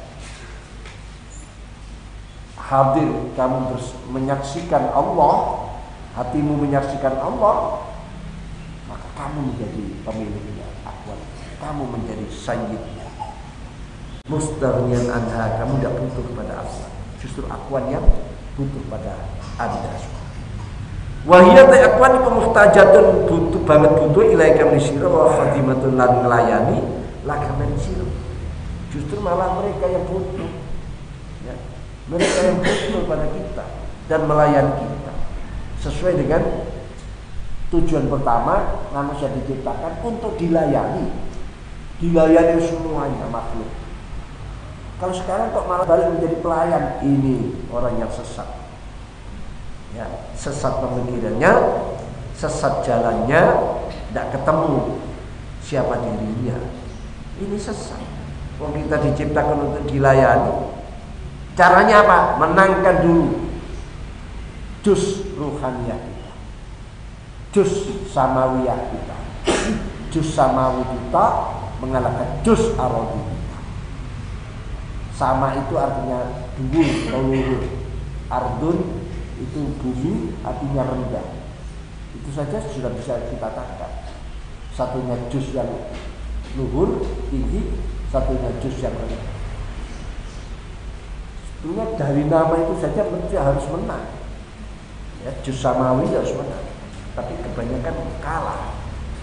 hadir kamu menyaksikan Allah, hatimu menyaksikan Allah, maka kamu menjadi pemiliknya akwan, kamu menjadi sayyidnya. Mustaghniyan anha, kamu tidak butuh kepada akwan, justru akwan yang butuh pada Anda. Wahiyat akwan iku muhtajatun, butuh banget butuh ilaika misira wa khadimatun lan nglayani laka misira. Justru malah mereka yang butuh, ya. Mereka yang butuh pada kita dan melayani kita sesuai dengan tujuan pertama manusia diciptakan untuk dilayani, dilayani semuanya makhluk. Kalau sekarang kok malah balik menjadi pelayan, ini orang yang sesat. Ya, sesat pemikirannya, sesat jalannya, tidak ketemu siapa dirinya. Ini sesat. Kalau kita diciptakan untuk dilayani, caranya apa? Menangkan dulu jus ruhaniyah kita, jus samawiyah kita. Jus samawi kita mengalahkan jus arodi kita. Sama itu artinya dulu atau luhur. Ardun itu bumi, artinya rendah. Itu saja sudah bisa kita tangkap. Satunya jus yang luhur, tinggi, satunya jus yang rendah. Sebetulnya dari nama itu saja mesti harus menang. Ya, jus samawi harus menang. Tapi kebanyakan kalah.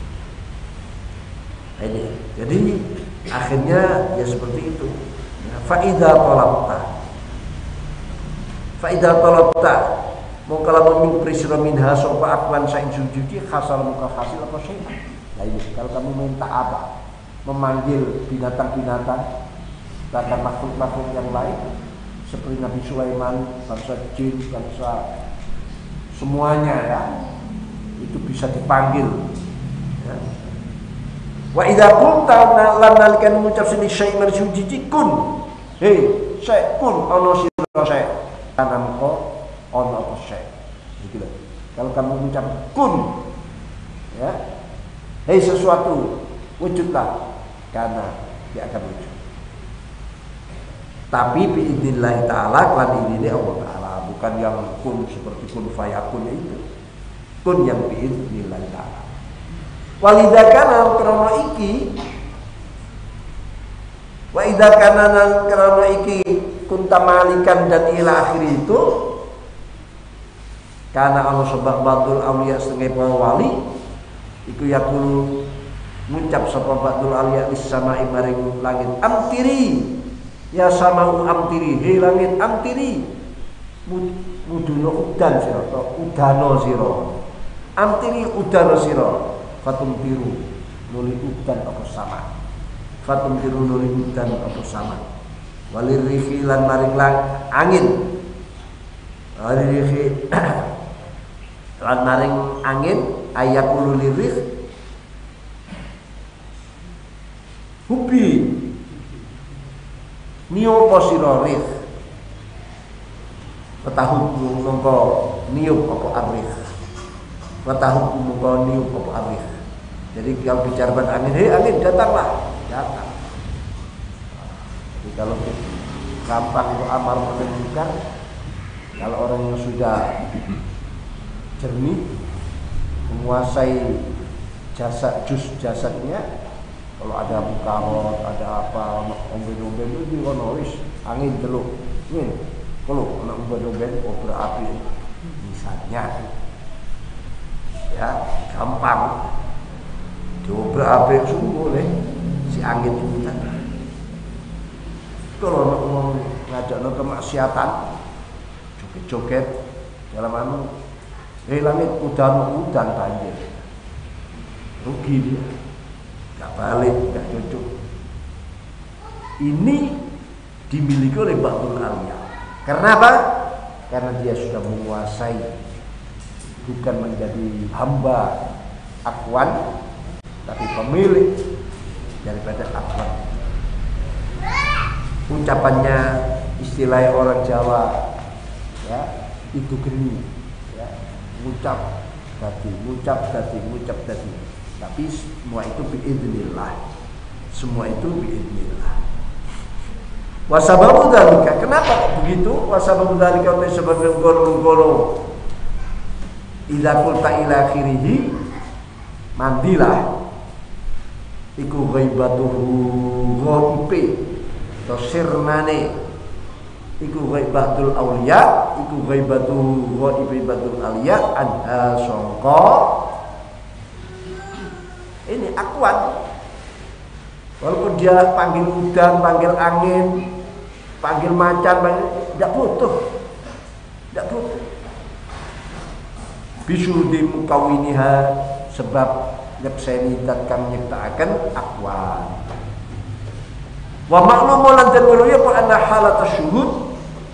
Nah, ini. Jadi akhirnya ya seperti itu. Faidah tolabta, faidah tolabta, mau kalau min prisra minha sopa akwan sain sujudi khasal muka hasil apa sih? Nah ini kalau kamu minta apa, memanggil binatang-binatang, bahkan makhluk-makhluk yang lain seperti Nabi Sulaiman, bangsa jin, bangsa semuanya ya, itu bisa dipanggil. Ya. Wa idza qulta lan nalikan ngucap sini syai marjudi kun. Hei, syai kun ono sira syai. Tanam ko ono apa syai. Gitu loh. Kalau kamu mengucap kun ya. Hei sesuatu, wujudlah, karena dia akan wujud. Tapi biidznillah taala lan ini Allah taala, bukan yang kun seperti kun fayakun itu. Kun yang biidznillah taala. Walidakana krana iki wa idza kana krana iki kunta malikan dan ila akhir itu karena Allah sebab batul auliya setengah para wali iku yakulu ngucap sapa batul auliya lis samai maring langit amtiri ya samau amtiri he langit amtiri muduna udan sira udana sira amtiri udana sira fatum tiru nuli udan apa sama fatum tiru nuli udan apa sama walir rihi lan maring lang angin walir rihi lan maring angin ayakulu lirih hubi niyo posiro rih petahuk mongko niup apa arih petahuk mongko niup apa arih. Jadi kalau bicara angin, hei angin datanglah, datang. Jadi kalau gampang itu amar menentukan, kalau orang yang sudah jernih menguasai jasa jus jasadnya, kalau ada mukarot, ada apa, omben-omben itu dikonoris angin teluk, ini kalau anak omben-omben oh berapi, misalnya, ya gampang, coba api sungguh nih si angin itu kan. Kalau nak ngomong ngajak nak kemaksiatan, joget-joget dalam anu, eh langit udan udan banjir, rugi dia. Gak balik, gak cocok. Ini dimiliki oleh Batul Aliyah. Karena apa? Karena dia sudah menguasai, bukan menjadi hamba akwan, tapi pemilik daripada akwan. Ucapannya istilah orang Jawa, ya itu geni, ya ngucap tadi, ngucap tadi, ngucap tadi. Tapi semua itu biidznillah. Semua itu biidznillah. Wasababu dzalika. Kenapa begitu? Wasababu dzalika sebabnya golo-golo. Idza qulta ila akhirih mandilah iku ghaibatuhu ghaibe to sirnane iku ghaibatul auliya iku ghaibatuhu ghaibatul auliya anha sangka ini akuan, walaupun dia panggil udan, panggil angin, panggil macan, panggil, tidak butuh, tidak butuh. Bisudi mukawiniha sebab nyekseni dan kami nyiptakan akuan. Wa maklumun lan dalil apa anna halat syuhud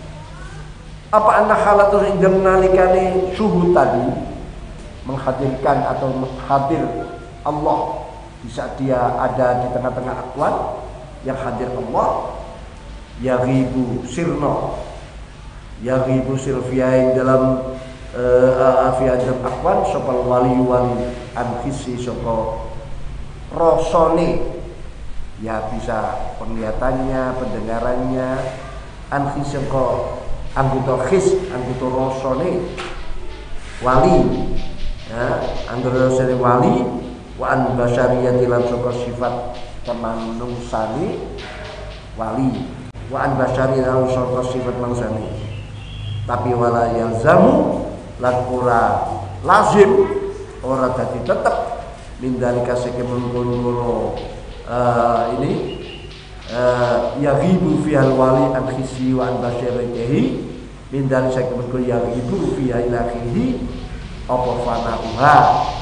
apa anna halat ingin nalikane syuhud tadi menghadirkan atau menghadir Allah di saat dia ada di tengah-tengah akwan yang hadir Allah yaghibu sirno yaghibu sirfiyain dalam afiat dalam akwan sopal wali wali ankhisi sopo rosone ya bisa penglihatannya pendengarannya ankhisi sopo anggota khis anggota rosone wali ya anggota rosone wali wa an basyariyati lan saka sifat kemanungsani wali wa an basyariyati lan saka sifat manusiani tapi wala yalzamu lan ora lazim ora dadi tetep mindalika seke mengkono uh, ini uh, yaghibu fi al wali an khisi wa an basyariyatihi mindalika seke mengkono yaghibu fi ila akhirih apa fanauha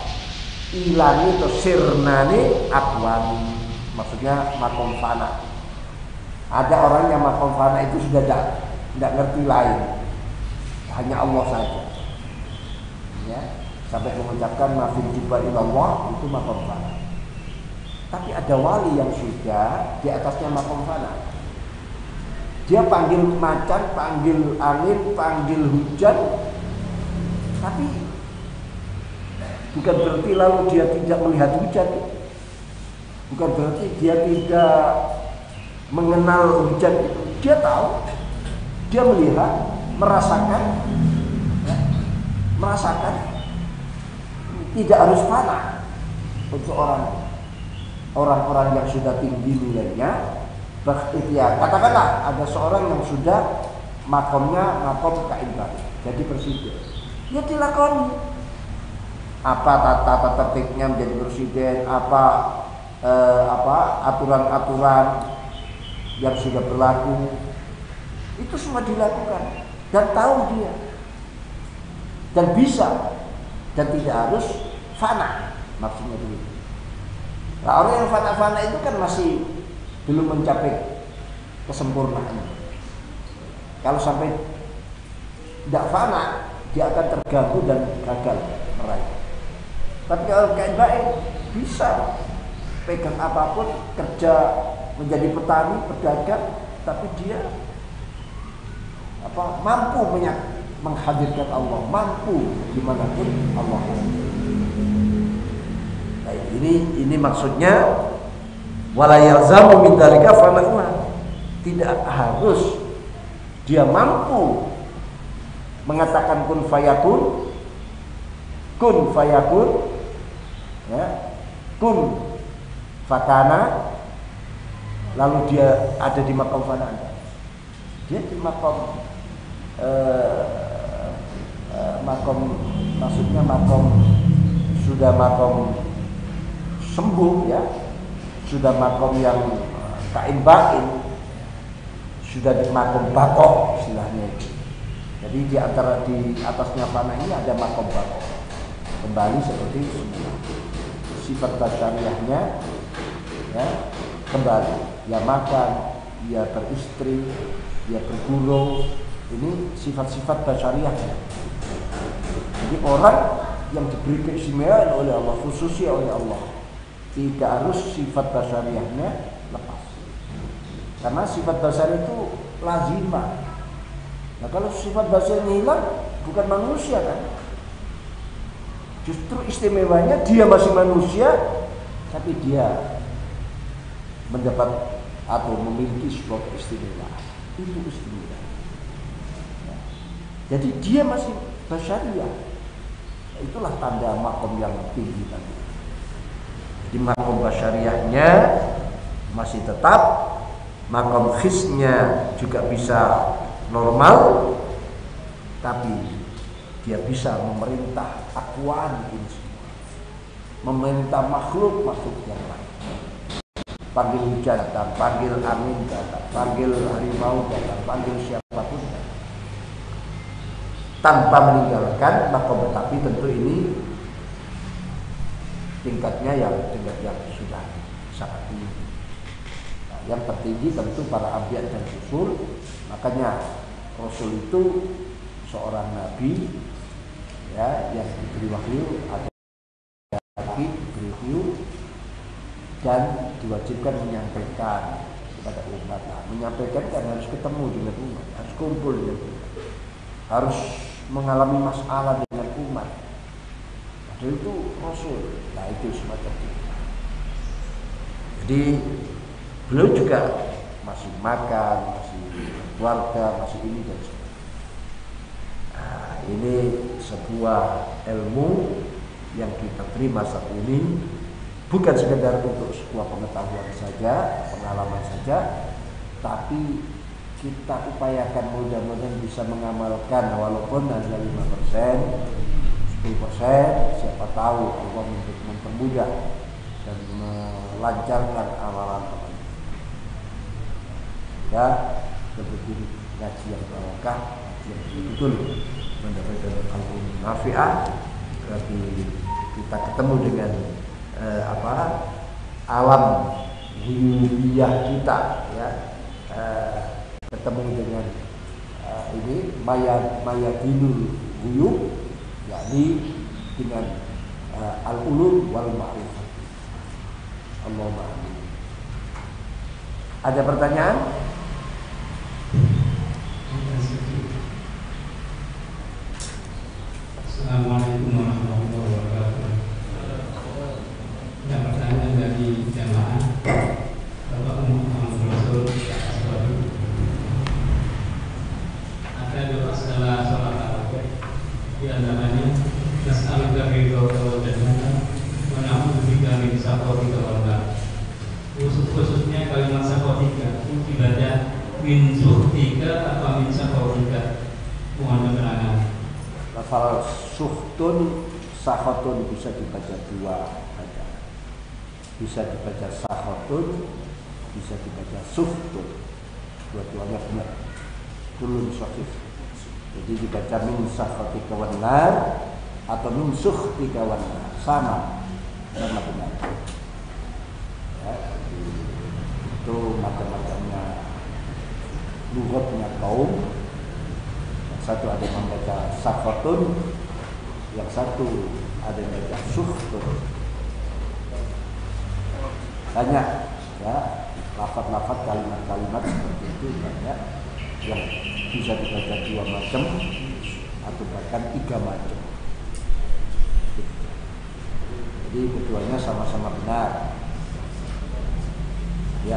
ilangi atau sirnani akwan, maksudnya makom fana. Ada orang yang makom fana itu sudah tidak tidak ngerti lain, hanya Allah saja. Ya, sampai mengucapkan mafil jubba ilallah itu makom fana. Tapi ada wali yang sudah di atasnya makom fana. Dia panggil macan, panggil angin, panggil hujan, tapi bukan berarti lalu dia tidak melihat hujan. Bukan berarti dia tidak mengenal hujan itu. Dia tahu, dia melihat, merasakan, ya, merasakan. Tidak harus fana, untuk orang orang-orang yang sudah tinggi nilainya berikhtiar. Katakanlah ada seorang yang sudah makomnya makom kaibah, jadi presiden, ya dilakoni apa tata tertibnya menjadi presiden, apa eh, apa aturan-aturan yang sudah berlaku, itu semua dilakukan dan tahu dia dan bisa dan tidak harus fana, maksudnya begitu. Nah, orang yang fana-fana itu kan masih belum mencapai kesempurnaan. Kalau sampai tidak fana, dia akan terganggu dan gagal meraih. Tapi kalau kain baik bisa pegang apapun, kerja menjadi petani, pedagang, tapi dia apa mampu menyak, menghadirkan Allah, mampu dimanapun Allah. Nah, ini ini maksudnya wala yalzamu min dzalika fana'uha. Tidak harus dia mampu mengatakan kun fayakun, kun fayakun, ya, kun fakana, lalu dia ada di makom fana. Dia di makom eh, eh, makom, maksudnya makom sudah makom sembuh, ya, sudah makom yang kain bain, sudah di makom bakok istilahnya itu. Jadi di antara di atasnya fana ini ada makom bakok, kembali seperti semula. Sifat basyariahnya, ya, kembali, ya makan, ya beristri, ya berguru, ini sifat-sifat basyariahnya. Jadi orang yang diberi keistimewaan oleh Allah, khususnya oleh Allah, tidak harus sifat basyariahnya lepas. Karena sifat basar itu lazimah. Nah, kalau sifat basarnya hilang, bukan manusia kan? Justru istimewanya dia masih manusia, tapi dia mendapat atau memiliki sebuah keistimewaan. Itu istimewa. Nah, jadi dia masih basyariah. Itulah tanda makom yang tinggi tadi. Jadi makom basyariahnya masih tetap, makom khisnya juga bisa normal, tapi dia bisa memerintah akwaan ini semua, memerintah makhluk-makhluk yang lain. Panggil hujan datang, panggil angin datang, panggil harimau datang, panggil siapapun datang, tanpa meninggalkan makom. Tapi tentu ini tingkatnya yang tingkat yang sudah sangat tinggi. Yang tertinggi tentu para anbiya dan rasul. Makanya rasul itu seorang nabi, ya, yang diberi wahyu, ada nabi diberi wahyu dan diwajibkan menyampaikan kepada umat. Nah, menyampaikan kan harus ketemu dengan umat, harus kumpul dengan umat, harus mengalami masalah dengan umat. Padahal itu rasul. Nah, itu semacam itu. Jadi beliau juga masih makan, masih keluarga, masih ini dan sebagainya. Nah, ini sebuah ilmu yang kita terima saat ini, bukan sekedar untuk sebuah pengetahuan saja, pengalaman saja, tapi kita upayakan mudah-mudahan bisa mengamalkan, walaupun hanya lima persen, sepuluh persen, siapa tahu Allah untuk mempermudah dan melancarkan amalan-amalan. Ya, betul ngaji yang barokah, yang betul mendapatkan ilmu nafi'ah. Berarti kita ketemu dengan eh, apa alam ghuyubiyah kita, ya, eh, ketemu dengan eh, ini maya mayadinul ghuyub, yakni dengan eh, al-ulum wal ma'rifah. Allahumma amin. Ada pertanyaan? Assalamualaikum warahmatullahi wabarakatuh. Ada pertanyaan dari jamaah Bapak Muhammad Rasul. Ada doa setelah sholat tarawih, di antaranya nas'aluka ridho wal jannah wa na'udzubika min min zuhtika apa min sahawika? Mohon keterangan. Lafal suhtun, sahotun bisa dibaca dua bacaan. Bisa dibaca sahotun, bisa dibaca suhtun. Dua-duanya benar. Kulun sahih. Jadi dibaca min sahotika wan nar atau min suhtika wan nar, sama, sama benar. Ya, itu macam-macamnya lughatnya kaum. Satu ada yang membaca sahotun, yang satu ada yang membaca suhtun. Banyak ya, lafaz-lafaz kalimat-kalimat seperti itu banyak yang bisa dibaca dua macam atau bahkan tiga macam. Jadi keduanya sama-sama benar. Ya.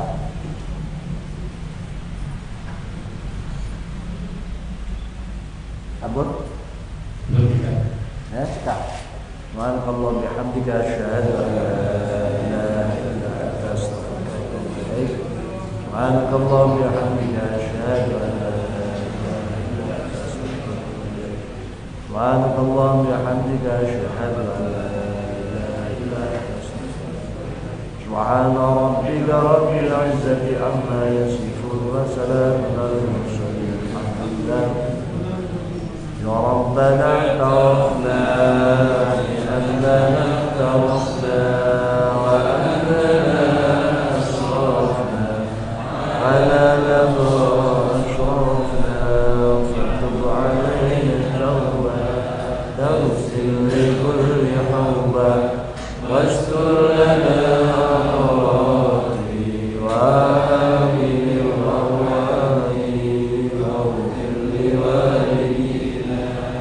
Abun? Belum kita. Ya, sekarang. Subhanallah bihamdika asyhadu an la ilaha illa anta astaghfiruka wa atubu ilaik. Subhanallah bihamdika asyhadu an la ilaha illa anta astaghfiruka wa atubu ilaik. Subhanallah bihamdika asyhadu an la ilaha illa anta astaghfiruka wa atubu ilaik. Subhana rabbika rabbil izzati amma yasifun wa salamun alal mursalin. Alhamdulillah. يا ربنا اعترفنا بأننا اعترفنا وأننا أسرفنا على لما أشرفنا فتب علينا التوبة تغسل لكل حوبة واستر لنا عوراتي وآمن رواتي واغفر لوالدينا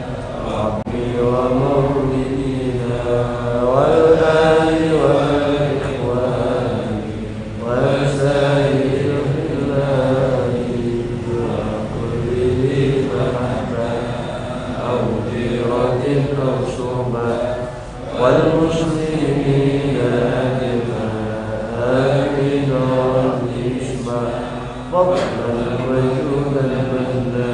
ومولدينا والآل والإخوان وسائر البلاد وكل ذي محبة أو جيرة أو صحبة والمسلمين أجمعين آمين رب اسمع فضلا وجودا منا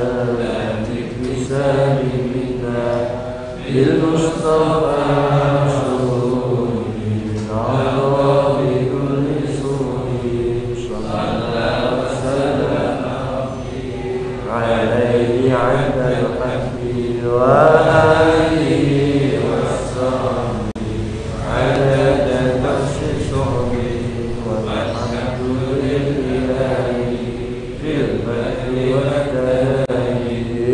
بسالمنا بالمصطفى مسرور على بكل سور صلى الله وسلم عليه عند الحق وآله وصحبه عدد نفس صحبه والحمد لله في البر والتالي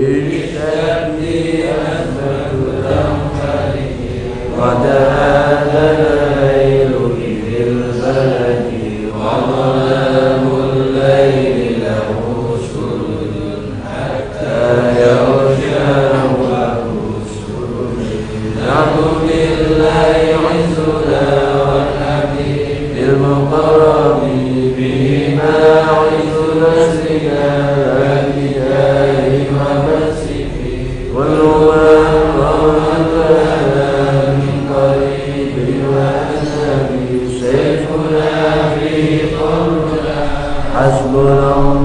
قد آذن الليل في البلد وظلام الليل له سل حتى يغشاه الرسل نعم بالله عزنا والحبيب المقرب بهما عز نسلنا الأنبياء ومسكي كل من من قريب وأجنبي سيفنا في قلبنا حسبنا